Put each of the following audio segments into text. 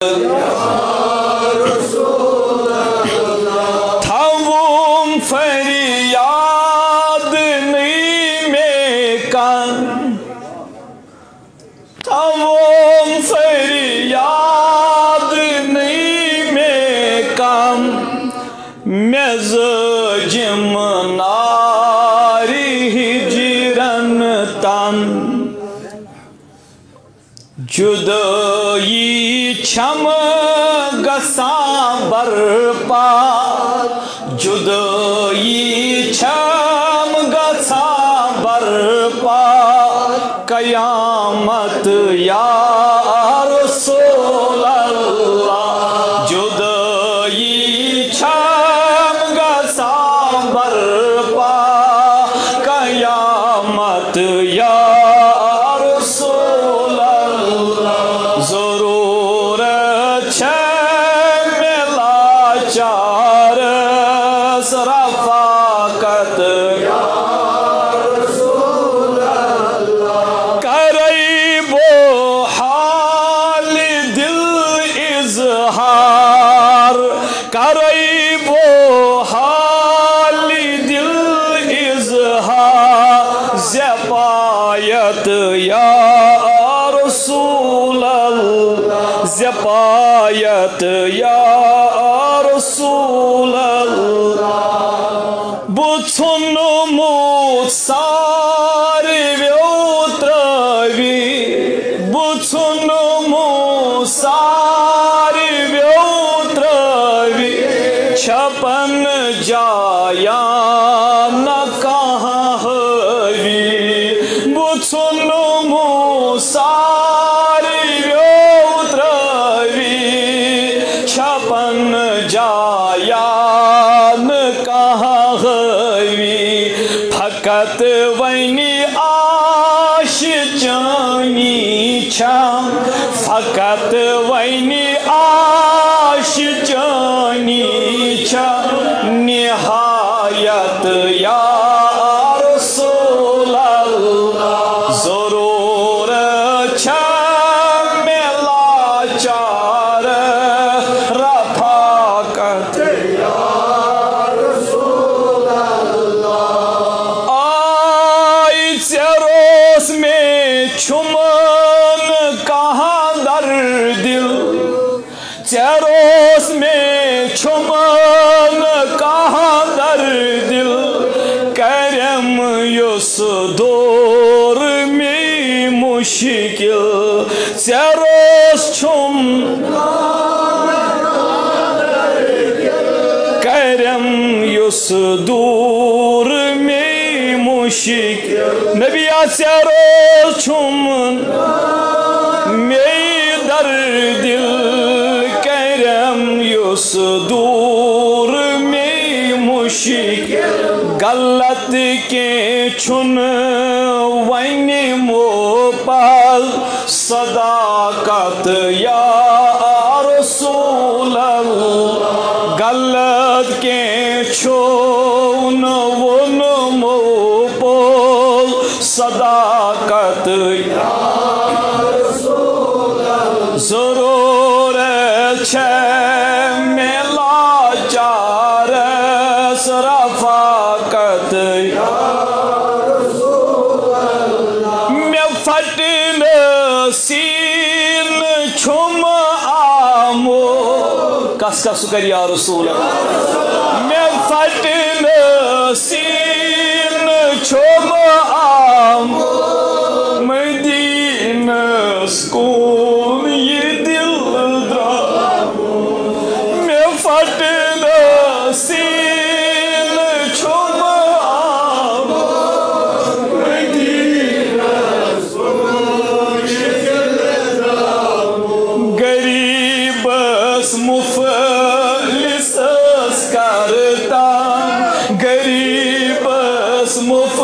تھاوم فریاد نہیں میں کان تھاوم فریاد نہیں میں کام میں زجم ناری ہجرن تن جدائی چھم گسان برپا جدائی چھم گسان برپا قیامت یا رسول اللہ جدائی چھم گسان برپا قیامت یا رسول اللہ ضرورت چھے ملا چار رفاقت یا رسول اللہ قریب و حال دل اظہار قریب و حال دل اظہار زپایت یا رسول اللہ زپایت یا رسول اللہ بچھنموت سارویو تراوی بچھنموت سارویو تراوی چھپن جایاں نہ کہاں ہوئی بچھنموت سارویو تراوی چھپن جایاں نہ کہاں ہوئی پھکت وینی آش چانی چھم فقط وینی آش چانی چھم نہایت یا رسول اللہ ضرورت چھم ملا چار رفاقت یا رسول اللہ آئی روز میں چھمن کہاں در دل روز میں چھمن کہاں در دل کرم یس دور میں مشکل روز چھم کرم یس دور میں مشکل نبی روز چھم میں در دل کرم یس دور میں مشکل غلط کے چھن وینی موپال صداقت یا رسول اللہ غلط کے چھن ون موپال صداقت یا رسول اللہ ضرورت چھے ملا چار رفاقت یا رسول اللہ میں پھٹن سین چھم آمو کس کس کر یا رسول اللہ میں پھٹن سین چھم آمو مدینس کون یہ دل درامو میں پھٹن سین چھم آمو مدینس کون یہ دل درامو غریبس مفلسس کرتا غریبس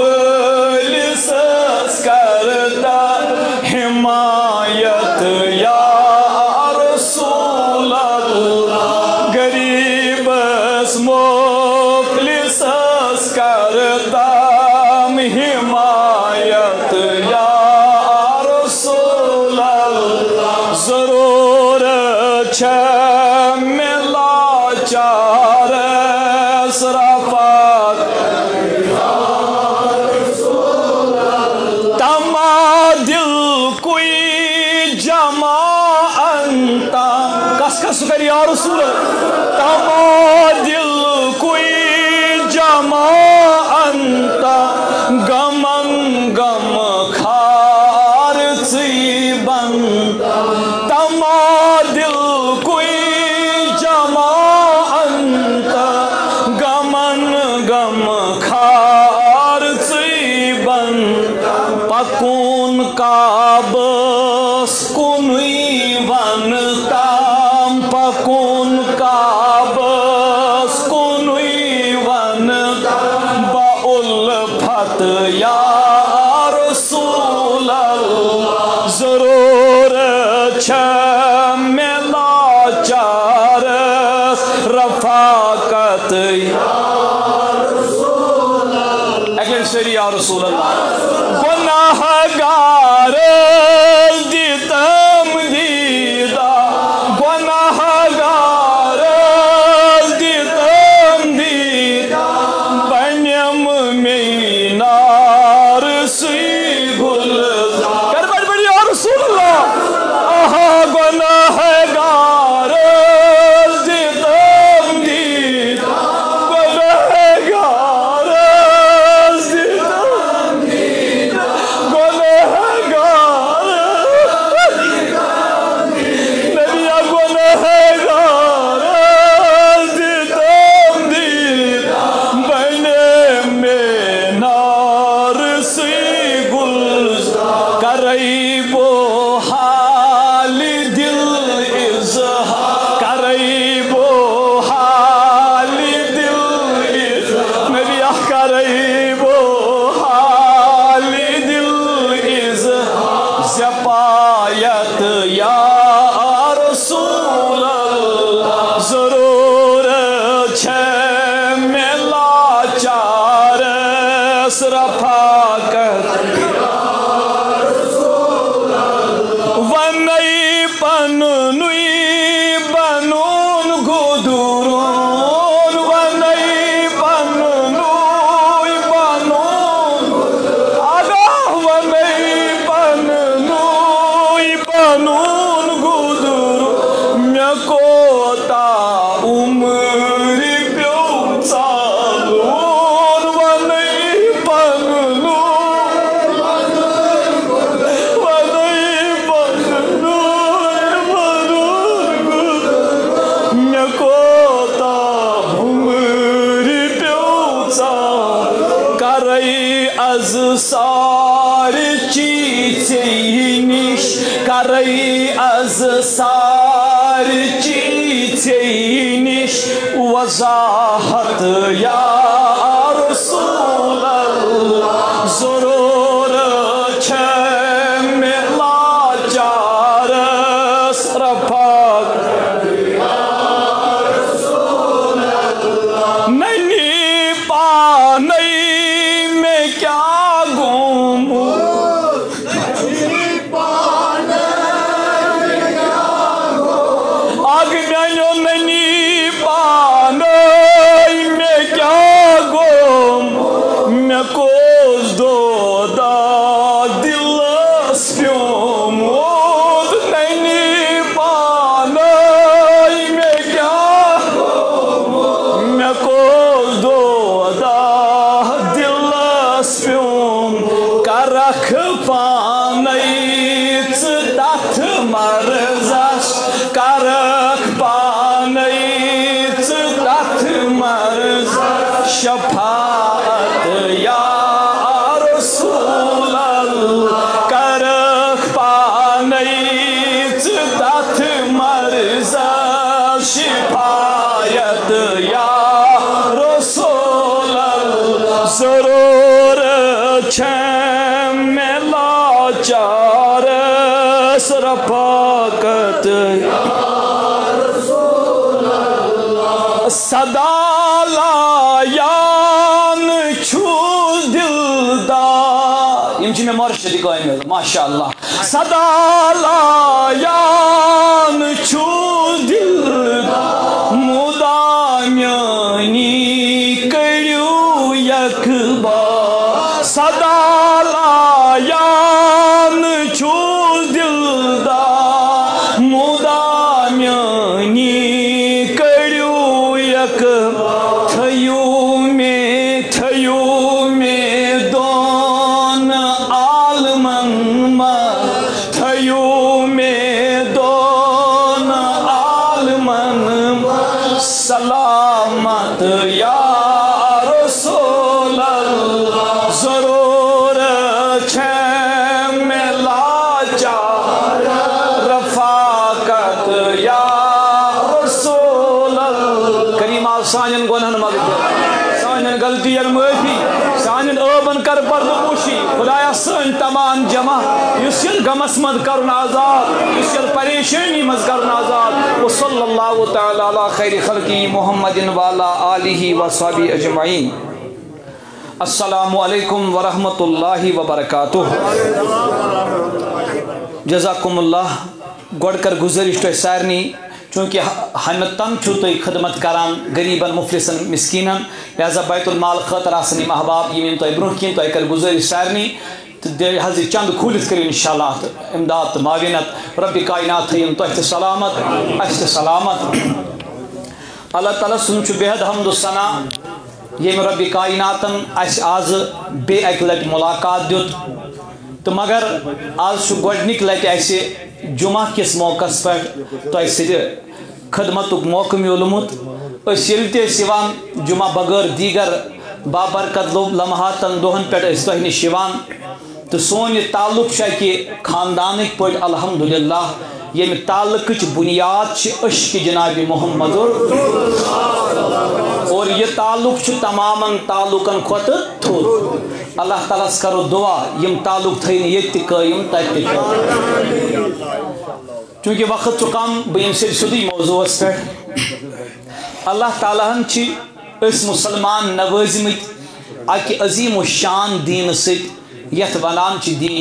مفلسس کرتا حمایت یا laçarız rafat Tama dil kui jama anta Kas sukar ya Rasulullah Tama dil kui jama anta Gaman gam khar tsiban Tama dil kui jama anta Gaman gam khar tsiban Pakun kabas kunui vantam Pakun kabas kunui vantam Baul phat ya Rasulallah Zarur cham lacharas Rafakat ya Rasulallah Again say ya Rasulallah Gunahgar ditam dida Gunahgar ditam dida Banyam meinar sigul Kar badi ya Rasulullah Aha gunahgar ditam dida Gunahgar ditam dida Zapayat ya Rasulallah Zarur chem lacharas Rafakat ya Rasulallah Vanai panui banun gudurun Vanai panui banun Agah vanai Banun gudur Myakota umri pyau calun Vanai panun gudur Myakota umri pyau calun Karai az sari çiçeğiniş Karai az sari çiçeğiniş Vazahat ya Rasulallah Zorur çem laçarız Rafakat ya Rasulallah Nani panai mein kya gumu Agnayo nani panai mein kya gum Main koz do da dil spyum Od nani panai mein kya gum Main koz do da dil spyum Karakh panai tzdat marzash Karakh panai tzdat marzash Shafaat ya Rasulallah Karakh panai tzdat marzash Shifayat ya Rasulallah Zarur chem laçarız Rafakat ya Rasulallah Sadalayan çuz dildar İmci memar şedik oynuyor maşallah Sadalayan çuz میانی کڑیو یک تھیو میں دون عالمن ما تھیو میں دون عالمن سلامت یا رسول اللہ ضرور چھے میں لاچار رفاقت یا رسول اللہ کریم آل سانین گنہن مغفر سانین غلطی معافی سانین عیبن کر پردپوشی خدایا سن تمام جمع یس غمس مز کرن آزاد یس پریشانی مز کرن آزاد وصلی اللہ تعالی علی خیر خلقی محمد وعلی آلہ وصحبہ اجمعین السلام علیکم ورحمۃ اللہ وبرکاتہ جزاکم اللہ گوڑ کر گزارش تو سارنی چونکہ ہمتن چھو تو خدمت کران غریبن مفلسن مسکینن لہذا بیت المال خاطر آسن یم احباب یم تو برو کین تو کر گزارش سارنی تو حضر چند کھولت کر انشاءاللہ امداد معاونت رب کائنات یم تو سلامت اس سلامت اللہ تعالیٰ سن چھ بے حد حمد و ثنا یم رب کائناتن اس آز بے ایک لٹ ملاقات دیت تو مگر آز چھ گوڈنک لٹ ایسے جمعہ کس موقع پر تو ایسے خدمت موقع میولمت اس یلتے سیوان جمعہ بغیر دیگر بابرکت لمحاتن دہن پہ اس تہ نش تو سون یہ تعلق کہ خاندانک پہ الحمدللہ یم تعلق بنیاد عشق جناب محمد اور یہ تعلق تمام تعلقن کھت تھوڑ اللہ تعالیٰ کرو دعا یم تعلق تھین یہ قائم تک چونکہ وقت کم بہم سیدھی موضوع پہ اللہ تعالیٰ اس مسلمان نوازمت اکہ عظیم و شان دین ست یت ونان دین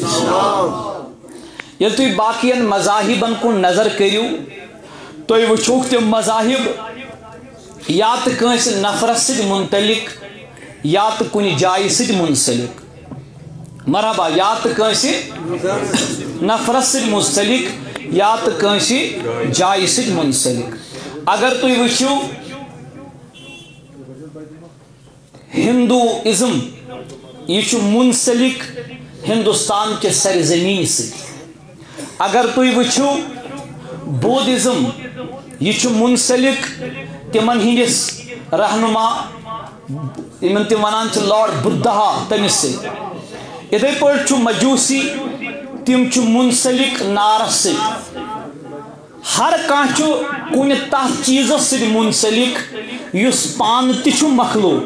یل تھی باقین مذاہبن کن نظر کریو تو وچھوک تم مذاہب یا تو کنس نفرس ست منتلک یا تو کن جائے ست منسلک مرحبا یا تو کنس نفرس ست منسلک یا تو کنس جائے ست منسلک اگر تھی وچھو ہندوازم یہ منسلک ہندوستان کے سرزمین سے اگر تھی وچھو بودھزم یہ منسلک تمن ہندس رہنما یمن تم ونان لارڈ بدھا تمس سے اتھے پہ مجوسی تم منسلک نارس سے ہر کان کن تھ چیز سی منسلک اس پان تہ مخلوق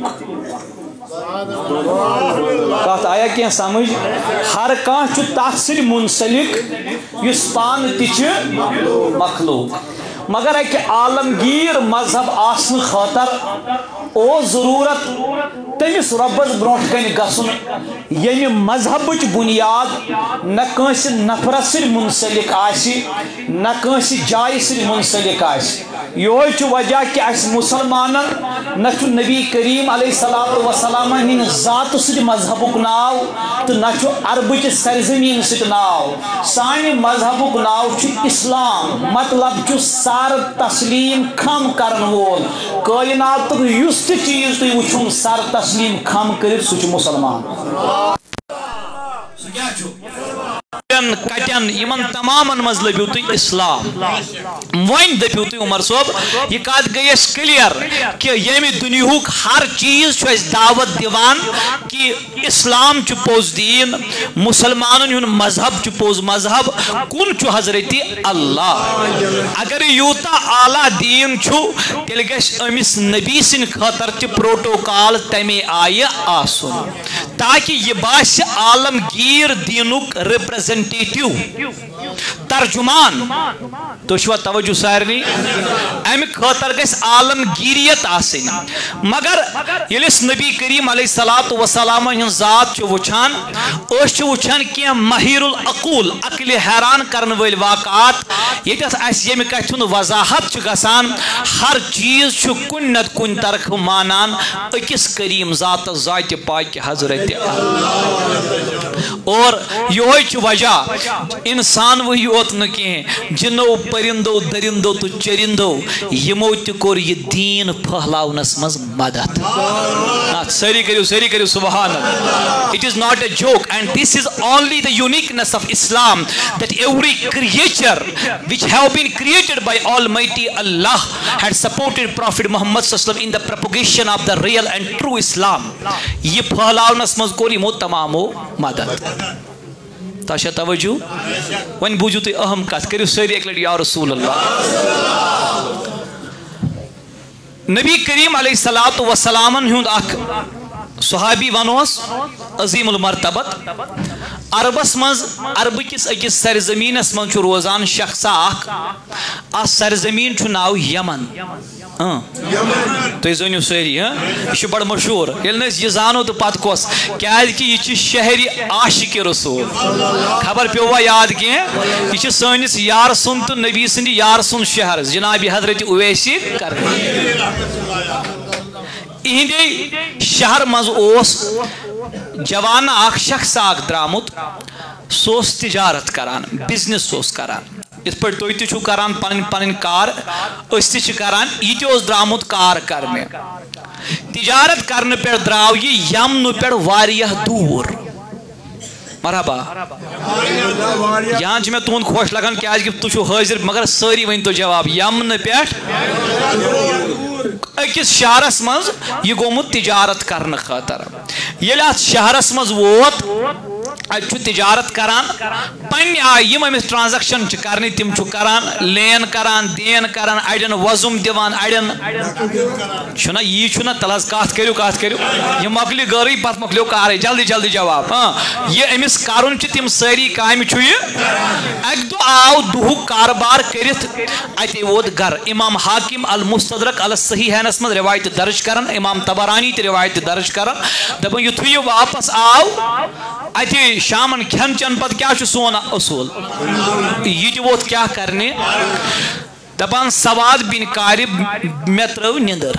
کت آیا کی سمجھ ہر کان تھ سی منسلک اس پان تہ مخلوق مگر ایک عالمگیر مذہب آسن خاطر او ضرورت تمس ربس برونٹ کن گھن یم مذہب بنیاد نہ کنس نفرس سی منسلک نہ کنس جائے سی منسلک یہ وجہ کہ اس مسلمانن نہ نبی کریم علیہ الصلوۃ والسلام ہند ذات سی مذہب ناو تو نہ عربچ سرزمین ست ناو سان مذہب ناو اسلام مطلب سار تسلیم خم کرن وول کائنات یس تہ چیز تھی وچھن سر تسلیم خم کر سہ مسلمان کٹن یمن تمام مز لبیو تھی اسلام ون دپیو تھی عمر صوب یہ کت گئی کلیئر کہ یمہ دنیاک ہر چیز اس دعوت دیوان کہ اسلام پوز دین مسلمانن ہن مذہب پوز مذہب کن حضرت اللہ اگر یوتا اعلیٰ دین تیل گھس امس نبی سن خاطر تہ پروٹوکال تمے آئہ آسن تاکہ یہ باس عالمگیر دینک ریپریزنٹیٹیو ترجمان تو شوا توجہ سارنی امہ خاطر گھس عالمگیریت آسن مگر یلس نبی کریم علیہ الصلوۃ والسلام ہن ذات وچھان وچھان کی مہیر العقول عقل حیران کرن ول واقعات یتس اس یم کتھ وضاحت گسان ہر چیز کن نت کن طرف مانان اکس کریم ذات ذات پاک حضرت اور یہ وجہ انسان وہی योत न कहें जिनो परिंदो दरिंदो तो चरिंदो यमो त कोर ये दीन फहलावनस मज मदद सारी करियो सुभान अल्लाह it is not a joke and this is only the uniqueness of Islam that every creature which have been created by Almighty Allah had supported Prophet Muhammad sallallahu alaihi wasallam in the propagation of the real and true Islam ये फहलावनस मज core यमो तमामो मदद ताशा तवज्जो one बुझू तुम अहम कत करियो सारी एक लट या रसूल अल्लाह नबी करीम अलैहिस्सलातु वस्सलामन हुंद अख सहाबी वनोस अजीमुल मर्तबत अरबस मज अरब किस अकिस सरजमीनस मज छु रोजान शख्सा अख आ सरजमीन छु नाव यमन तो जनो सारी यह बड़ मशहूर ये जानो तो पत कोस क्या कि यह शहरी आशिक रसूल खबर पे याद कह सनिस यार सुन तो नबी सद यार सुन शहर जनाब हजरत उवैसी कर इहंदे शहर मज जवान अख शख्स द्रामुत सोस तिजारत करान बिजनेस सोस करान इत पे तुम तु करान पन कार करान यह द्रामुत कार करने तिजारत करने पे द्राव यह यमन पे वारिया दूर मरहबा यहाँ मैं तुंद खुश लगान क्या तुम हाजिर मगर सारी वन तो जवाब यमन पे अकिस शहरस मज यह गोमुत तिजारत करने खातर ये शहरस मज वोत अु तिजारत करान पन्ने आय यम अमिस ट्रांजैक्शन करने तिम करान लेन करान देन करान अड़न वजुम दिवान अड़न छुना यी छुना तलस कत करियो ये मकली गरी पत मकलियो कार जल्दी जल्दी जवाब ये अमिस करुन तिम सारी काम अक दो आव दुह कारबार करित अते वोत घर इमाम हाकिम अल मुस्तदरक अल सहीहनस मज रिवायत दर्ज करन इमाम तबरानी ते रिवायत दर्ज करन दपन युथु ये वापस आव अति शामन खन चन पत क्या सोन असूल यह वोत क्या करने दपान सवाद बिन कारिब मे त्रव निंदर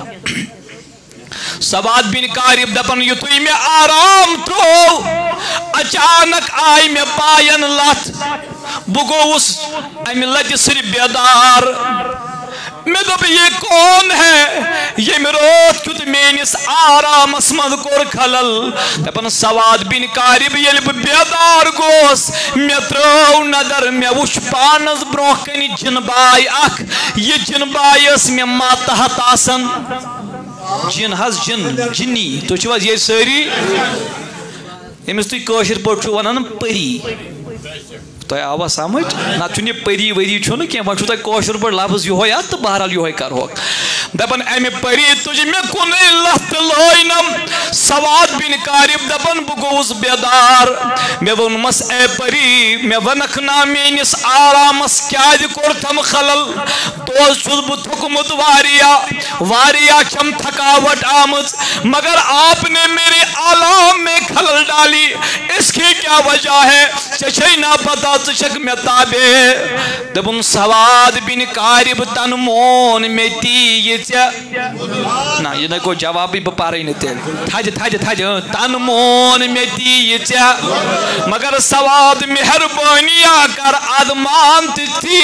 सवाद बिन कारिब दपन युथु मे आराम त्रो अचानक आय मे पायन लत बह गोस अमि लत सिर बेदार मे दप ये कौन है ये रोत कुत मेनिस आरामस मज कोर खलल दपन सवाद बिन कारिब ये बेदार गोस मे त्रव नदर मे वुच पानस ब्रोह कन जिनबाय अख ये जिनबाय मे मातहत आसन जिन हज जिन जिन्नी तुम ये सारी यमिस तुम कशिर पे वन परी तुम आवा समझ ना चुन परी वरी छुन कह वो तुम कशिर पे लफ्ज यो तो बहरहाल यो करो दपन अमे परी तुझ मे कुन लत लोनम सवाद बिन कारिब दपन बह गोस बेदार मे वोनमस ए परी मे वनक ना मेनिस आरामस क्या कोर थम खलल तो बह थुकमुत वारिया छम थकावट आमज मगर आपने मेरे आलाम में खलल डाली इसकी क्या वजह है चे ना पता चक मे ताबे दपुन सवाद बिन कारिब तन मोन मे ती ना ये न को जवाब भी पारे न तेल थज तन मोन मे ती मगर सवाद मेहरबानिया कर आदमान थी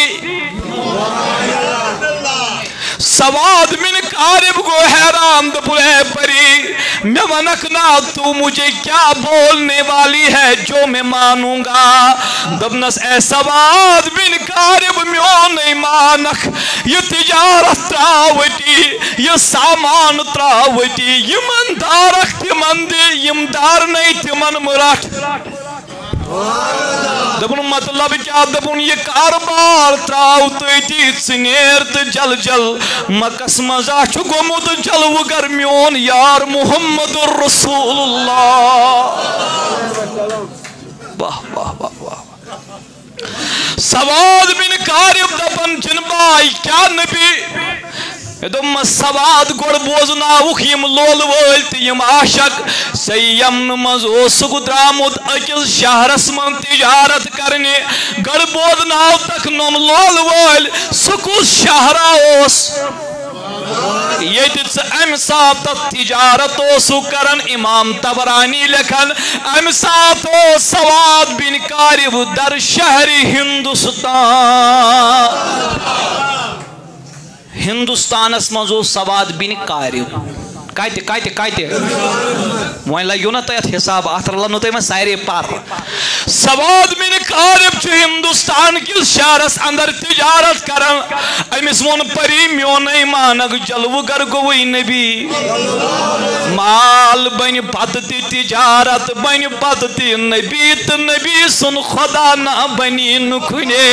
सवाद बिन कारिब को हैरान दुपरे परी मैं वनक ना तू मुझे क्या बोलने वाली है जो मैं मानूंगा दबनस ए सवाद बिन कारिब म्यो नहीं मानक ये तिजारत त्रावटी ये सामान त्रावटी यमनदार तिमंदे यमदार नहीं तिमन मुराठ दपुन मतलब क्या दपुन ये कारबार त्राव तती चनेर तो जल जल मकस मजा गोमुत जल वगर मोन यार मुहम्मद रसूलुल्लाह वाह वाह वाह वाह सवाद बिन कारिब दपन जिनबाई क्या नबी दम सवाद गोड़ बोजनावुख यम लोल वल तम आशक सयमन मज द्रामुत अकिस शहरस मन तिजारत करने गड़ बोजनाव तक नम लोल वल सकुस शहरा یہ ام سات تجارت سو کرن امام تبرانی لکھن ام سات سواد بن کارب در شہر ہندوستان اس مزو سواد بن کارب کائتے وہیں لگیو نا تیت حساب آتر اللہ نوتے میں سائرے پار سواد بن کارب چھو ہندوستان کس شہرس اندر تجارت کرن امیس ون پری میون ایمانک جلو گر گوئی نبی مال بن پتتی تجارت بن پتتی نبی تو نبی سن خدا نہ بنی نکھنے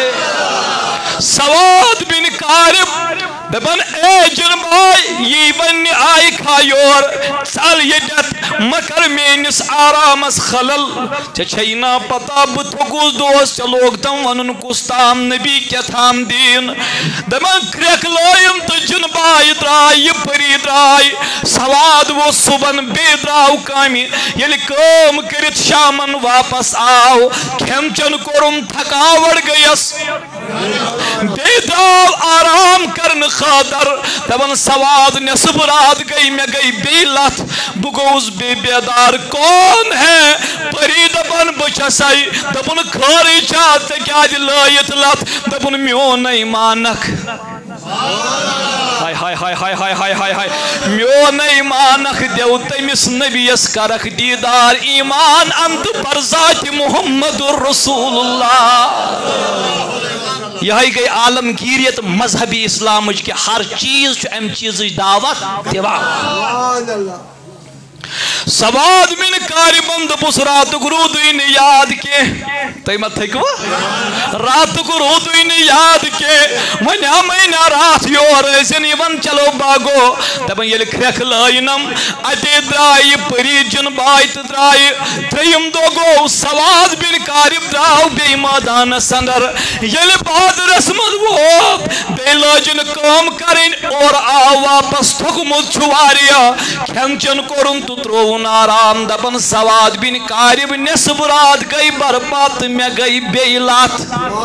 سواد بن کارب دبن اے جنبائی یہ بن آئی کھایور چل یہ جت مکر مینس آرامس خلل چھینا پتا بتھوکوز دوست چلوگ تم ونن کستام نبی کیا تھام دین دبن کریک لائم تو جنبائی درائی یہ پری درائی سواد وہ صبح بے دراؤ کامی یلی کام کرت شامن واپس آو کھیم چن کرم تھکاوڑ گیس بے دراؤ آرام کرن خاطر دبن سواد نصب رات گئی میں گئی بے لات بگوز بے بیدار کون ہے پری دبن بچسائی دبن کھاری چاہتے کیا دی لائت لات دبن میون ایمانک ہائے ہائے ہائے ہائے ہائے ہائے ہائے ہائے میون ایمانک دیو تیمس نبیس کرک دیدار ایمان انت پر ذات محمد الرسول اللہ یہی گئی عالمگیریت مذہبی اسلام کہ ہر چیز چھو ام چیز دعوت دیوا سواد من کاربن دپس رات گرودوین یاد کے تیمت تھکو رات گرودوین یاد کے ونیا مینا رات یور زنی ون چلو باگو دبن یل کھرک لائنم اتے درائی پری جنبائیت درائی تریم دوگو سواد بن کارب دراؤ بے مادان سندر یل بعد رسمت ووب بے لاجن کام کریں اور آ واپس تھکمت چھواریا کھنچن کرن تو ترون آرام دبن سواد بن کارب نصب رات گئی بربات میں گئی بیلات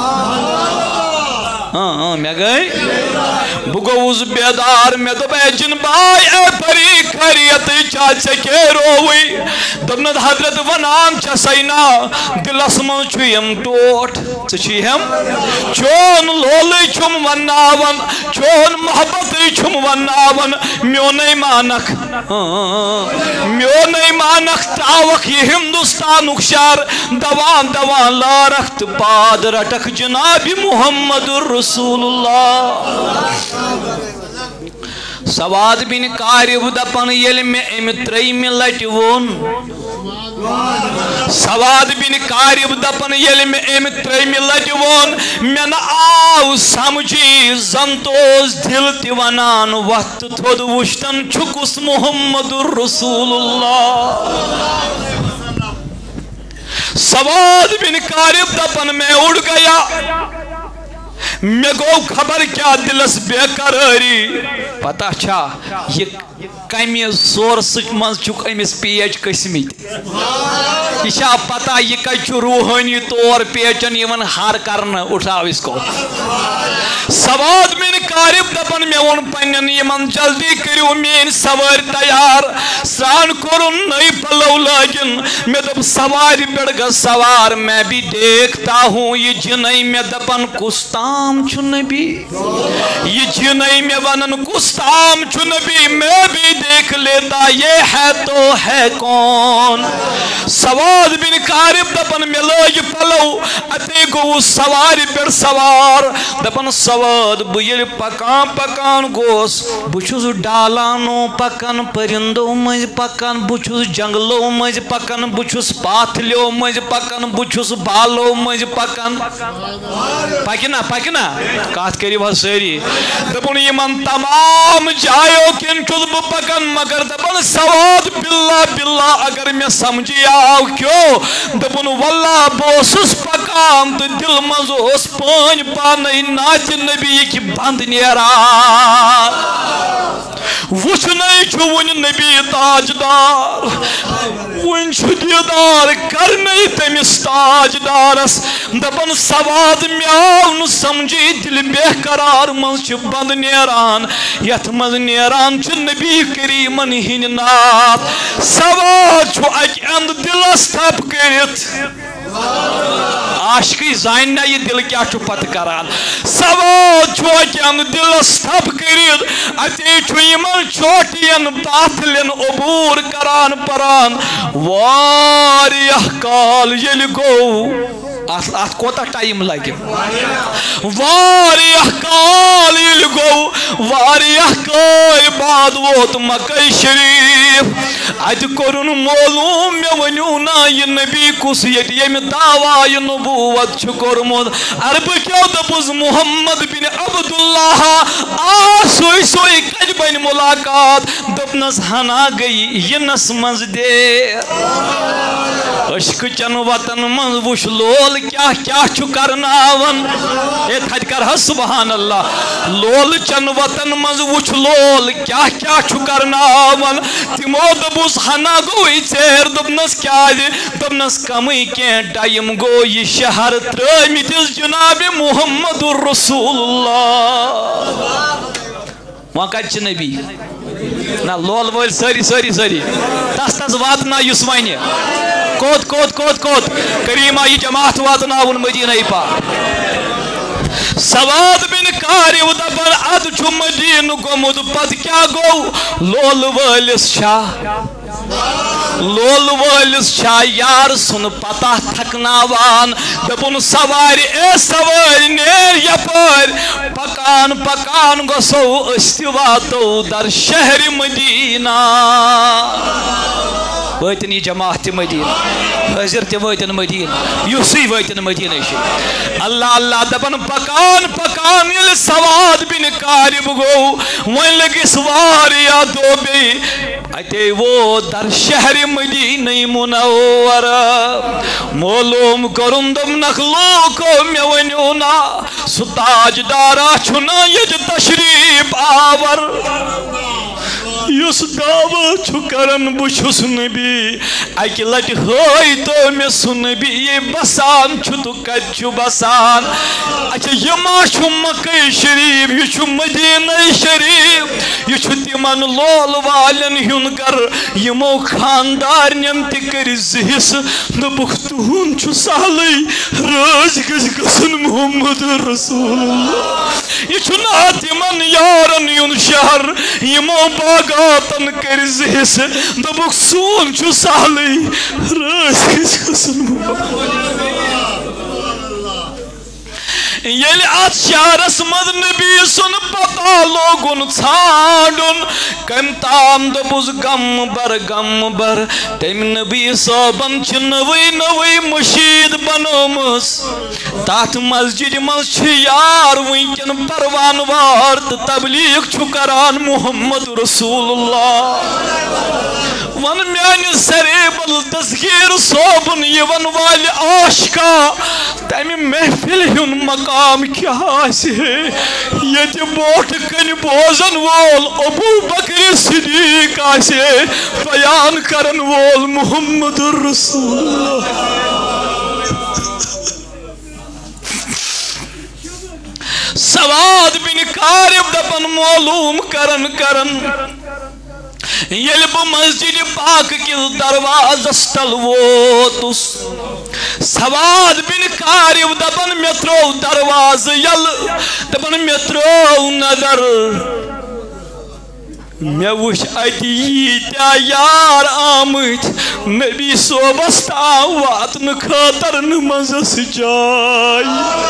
میں گئی بگوز بیدار میں دب اے جنبائی اے پری خیریت چاچے کے روئی دبند حضرت ونام چسائنا دل اسمان چویم ٹوٹ چچی ہم چون لولی چھم وناون چون محبتی چھم وناون میون ایمانک میون ایمانک تاوک یہ ہندوستان اکشار دوان دوان لارخت پاد رٹک جناب محمد الرسول اللہ سواد بن کارب دپن یل میں امتری میں لٹون سواد بن کارب دپن یل میں امتری میں لٹون میں نہ آو سمجھی زنتوز دل تیونان وقت تھود وشتن چھکس محمد الرسول اللہ سواد بن کارب دپن میں اڑ گیا میں گو خبر کیا دلس بے قراری پتہ چھا یہ کمی سورس من چک امس پیچ قسمت یہ چھا پتہ یہ کچھ روحانی طور پیچن یون ہار کرنا اٹھاو اس کو سواد من کارب دپن میں ون پنن یمن جلدی کریو مین سوار تیار سران کرن نئی پلو لاگن میں دپ سوار بڑھ سوار میں بھی دیکھتا ہوں یہ جنئی میں دپن کستام چھو نبی یہ جنئی میں ونن کستام چھو نبی میں بھی دیکھ لیتا یہ ہے تو ہے کون سواد بن کارب دپن میں لاج پلو اتے گو سوار بڑھ سوار دپن سواد بھیل پکان پکان گوس بچوز ڈالانو پکان پرندو مج پکان بچوز جنگلو مج پکان بچوز پاتھلیو مج پکان بچوز بالو مج پکان پکنا کات کری بہت سیری دپن یمن تمام جائیو کن چوز پکان مگر دپن سواد باللہ باللہ اگر میں سمجھی آو کیوں دپن واللہ بوسس پکان تو دل مزوس پانچ پانی ناچ نبی کی بند نیران وچھنے چھوون نبی تاجدار ون چھ دیدار کرنے تمس تاجدارس دپن سواد میاو ن سمجھی دل بے قرار من چھ بند نیران یت من نیران چھ نبی کریمن ہن نات سواد چھ اک اند دلس تھپ کرت عاشقی زاننا یہ دل کیا چھو پت کران سواد چھو اکن دلس تھپ کرت اتے چھو یمن چوٹین پاتلن عبور کران پران واریہ کال یل گو ات کوتا ٹائم لگے واریہ کال یل گو واریہ کال بعد ووت مکہ شریف ات کرن معلوم مے ونیو نا یہ نبی کس یت یم دعوی نبوت چھ کورمت عرب کیو دپس محمد بن عبداللہ سوئی سوئی کج بن ملاقات دپنس ہنا گئی ینس منز دیر عشق چن وطن منز وش لول کیا کیا چھ کرناون اے تھج کر سبحان اللہ لول چن وطن منز وش لول کیا کیا چھ کرناون تمو دپس ہنا گوئی ژیر دپنس کیا دپنس کمی کی ٹائم گو یہ شہر ترمتس جناب محمد رسول اللہ وہاں کت نبی نا لول ول ساری ساری ساری تس تس واتنا یس ونہ کوت کوت کوت کوت کریمہ یہ جماعت واتناون مدینہ پاک سواد بن کاریو دپن اد چھ مدینہ گومت پت کیا گو لول وٲلِس شاہ لول وٲلِس شاہ یار سن پتہ تھکناوان دپن سواری اے سواری نیر یپٲرۍ پکان پکان گژھو أسۍ تہِ واتو در شہر مدینہ وٲتِن یہِ جماعت تہِ مدینہ حٲضر تہِ وٲتِن مدینہ یُسٕے وٲتِن مدینہ چھِ اللہ اللہ دپن پکان پکان ییٚلہِ سواد بن کارب گو وۄنۍ لٔگِس واریاہ دۄہ بیٚیہِ اتے وہ در شہر مدینہ منور معلوم کرن دمنک لوکو میں ونیونا سو تاجدارا چھنا یج تشریف آور یس دعوی چھو کرن بچھس نبی اکی لٹ ہوئی تو میں سنبی یہ بسان چھو تو کت چھو بسان اچھا یہ ما چھو مکہ شریف یہ چھو مدینہ شریف یہ چھو تیمن لول والن ہن کر یہ مو خاندار نیم تکر زہس دبخ تہون چھو سالی راج گز گسن محمد رسول اللہ یہ چھو نا تیمن یارن ہن شہر یہ مو باغاتن کر زہس دبخ سون چھو سالی راج گز گسن محمد یل ات شہرس مد نبی سن پتہ لوگن ژھانڈن کم تام دبس غم بر تم نبی صٲبن چھ نوئی نوئی مشید بنومس تات مسجد مز چھ یار ونکن پروان وار تو تبلیغ چھ کران محمد رسول اللہ ون میانہ سریبل تذکیر صوبن یہ ون وال عاشقا تمہ محفل ہن مقام کیا یہ بوٹ کن بوزن وول ابو بکر صدیق آسے بیان کرن وول محمد رسول اللہ سواد بن کارب دپن معلوم کرن یل بہ مسجد پاک کس دروازس تل ووتس سواد بن کارب دپن مے ترو درواز یل دپن مے ترو نظر مے وچھ اتی ییتیا یار آمت نبی صوبس تام واتن خاطر نمازس جاے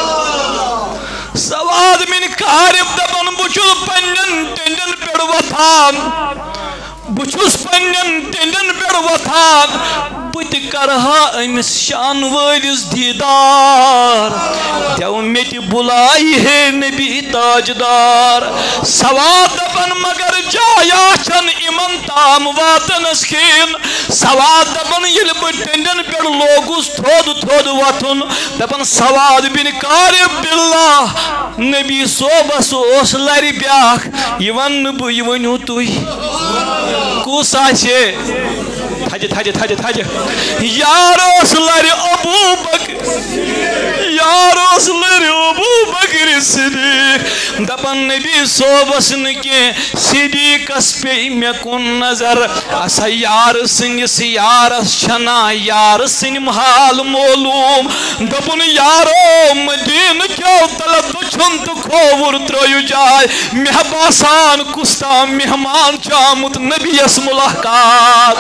سواد بن کارب دپن بچھس پنن ٹنڈن پہ وتھان بچھس پنن ٹنڈن پہ وتھان بت کرہا امس شان وٲلِس دیدار دیو مےٚ تہِ بُلاے ہے نبی تاجدار سواد دپن مگر جایا چھن یمن تام واتنس کھین سواد دپن ییٚلہِ بہٕ ٹینڈن پٮ۪ٹھ لوگُس تھوٚد تھوٚد وۄتھُن دپن سواد بن کارب باللہ نبی صوبس اوس لرِ بیاکھ یہِ ونہٕ نہٕ بہٕ یہِ ؤنِو تُہۍ کُس آسہِ تھجہِ یار اوس لرِ ابوٗ بکر یار اوس لرِ ابوٗ بکر صدیق دپن نبی صوبس نہٕ کینٛہہ صدیقس پیٚیہِ مےٚ کُن نظر اسا یار سٕنٛدِس یارس چھنا یار سٕنٛدۍ محال معلوٗم دوٚپُن یارو مدیٖنہٕ کیو تلہٕ دٔچھُن تہٕ کھووُر ترٲیِو جاے مےٚ باسان کُس تام مہمان چھُ آمُت نبیَس مُلاقات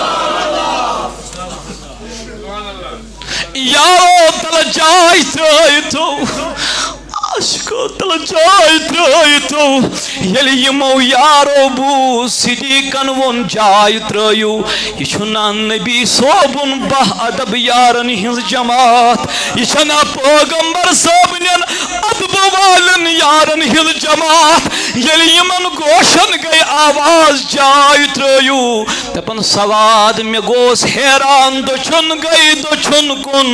یارو تلہٕ جاے ترٲیتو عاشقو تلہٕ جاے ترٲیتو ییٚلہِ یِمو یارو بوٗز صدیقن ووٚن جاے ترٲیِو یہِ چھُنا نبی صوبُن باہ ادب یارن ہٕنٛز جماعت یہِ چھنا پیغمبر صٲبنٮ۪ن ادبہٕ والٮ۪ن یارن ہٕنٛز جماعت ییٚلہِ یِمن گوشن گٔے آواز جاے ترٲیِو دپن سواد مےٚ گوس حیران دٔچھُن گٔے دٔچھُن کُن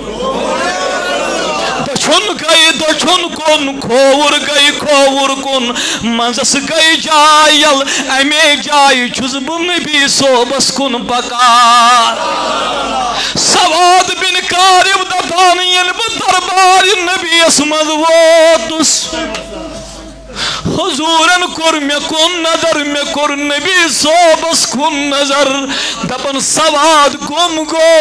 دٔچھُن گٔے دٔچھُن کُن کھووُر گٔے کھووُر کُن منٛزس گٔے جاے یلہٕ امے جایہِ چھُس بہٕ نبی صوبس کُن پکان سواد بن کارب دپان ییٚلہِ بہٕ دربارِ نبیَس منٛز ووتُس حضورن کور مےٚ کُن نظر مےٚ کوٚر نبی صوبس کُن نظر دپن سواد گم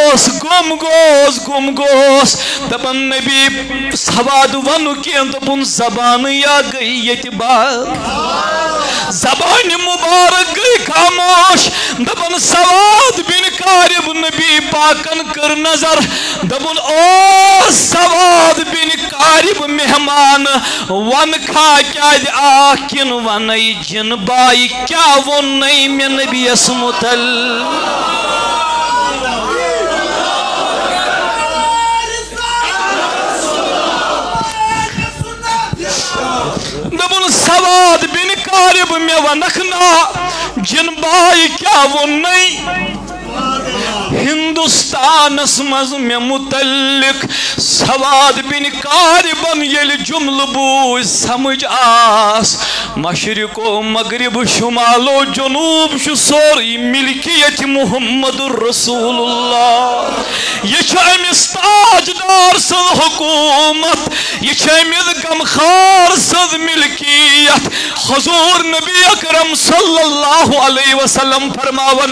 گوس دپن نبی سواد ونو کینٛہہ دوٚپُن زبانیا گٔے ییٚتہِ بنٛد زبانہِ مُبارک گٔے خاموش دپن سواد بن کارب نبی پاکن کٔر نظر دپُن او سواد بن کارب مہمان ون کھا کیٛازِ کن ونَے جن بائی کیا ووٚنَے مےٚ نبیَس متعلق دپُن سواد بن کارب مےٚ ونکھ نا جن بائی کیا ووٚنَے ہندوستانس مز میں متعلق سواد بن کاربن ییٚلہِ جملہٕ بوٗزۍ سمجھ آس مشرق و مغرب شمال و جنوب چھُ سورُے ملکیت محمد رسول اللہ یہ چھُ أمِس تاجدار سٕنٛز حکوٗمت یہ چھُ أمِس غمخار سٕنٛز ملکیت حضور نبی اکرم صلی اللہ علیہ وسلم فرماون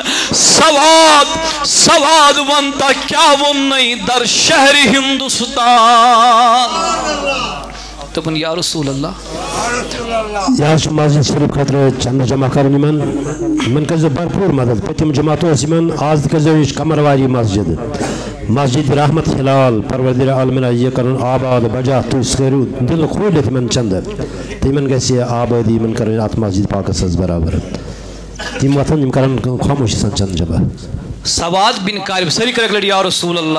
سواد ونتا کیا ووٚنَے در شہر ہندوستان دپن یا رسول اللہ یہ مسجد شریف خاطر چند جمع کرن یمن کرزو بھرپور مدد پتم جماعت یمن آز کرزو یہ کمرواری مسجد رحمت ہلال پروردگار عالمین یہ کرن آباد بجا تُہۍ کٔرِو دل کھولِتھ یمن چند تمن گژھِ آبادی یمن کرن ات مسجد پاکس سۭتۍ برابر تم وتھن یم کرن خاموشی سان چند جمع سواد بن کارب سری کرک لڑی یا رسول اللہ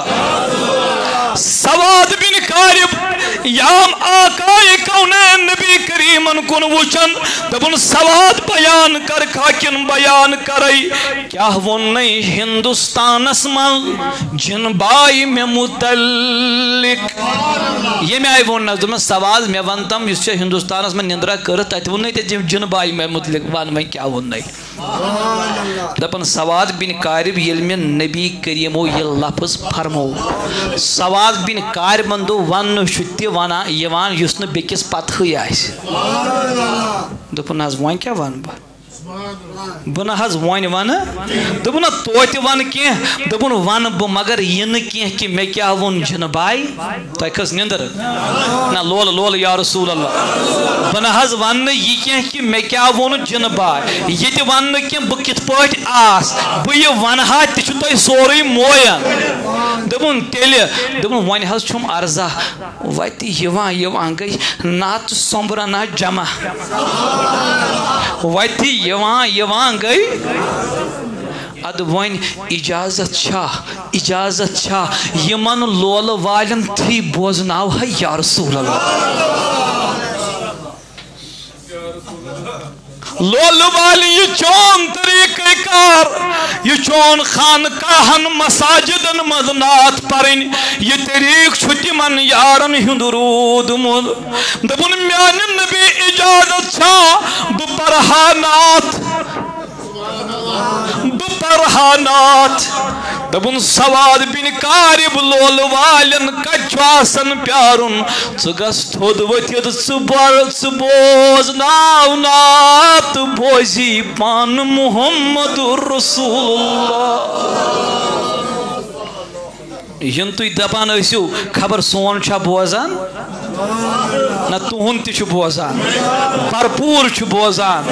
سواد بن کارب یام آقائے کونین نبی کریمن کن وچن دبن سواد بیان کر کھاکن بیان کرائی کیا ووٚنَے ہندوستانس من جن بائی میں متعلق یہ میں آئی ووٚن دبن سواد میں ونتم یس چھے ہندوستانس من نندرہ کرت تیت ووٚنَے تے جن بائی میں متعلق وان میں کیا ووٚنَے دپن سواد بن کارب یل میں نبی کریمو یہ لفظ فرمو سواد بن کاربن دو ون شتی وانا یوان یس نہ بیکس پتہی آس دپن حظ وۄنۍ کیا ون بہ نہ حظ وۄنۍ ون دپن توتہِ ون کینٛہہ دپن ون بہ مگر یہ نہ کینٛہہ کہ مےٚ کیا ووٚن جن بائی تۄہہِ کھٔژ نِندٕر نہ لولہٕ یا رسول اللہ بہ نہ حظ ون نہٕ یہِ کینٛہہ کہ مےٚ کیا ووٚن جن بائی یہ تہِ ون نہٕ کینٛہہ بہ کِتھ پٲٹھۍ آس بہ یہِ ونہا تہِ چھُ تۄہہِ سورُے مویان دپن تیٚلہِ دپن وۄنۍ حظ چھُم عرضا وتہِ یِوان گٔے نعتہٕ سومبرنا جمع وتہِ یِوان گٔے اد ون اجازت چھا یمن لول والن تھی بوزناو ہے یا رسول اللہ لول والی یہ چون طریقہ کار یہ چون خانقاہن مساجدن مدنات پرن یہ طریق چھتی من یارن ہند رود مد دبن میان نبی اجازت چھا بپرہانات دبن سواد بن کارب لول والن کچواسن پیارن چگس تھود وتید چبوز ناو نات بوزی پان محمد رسول اللہ ین تھی دپان ٲسِو خبر سون چھا بوزان نہ تہند تہ بوزان بھرپور بوزان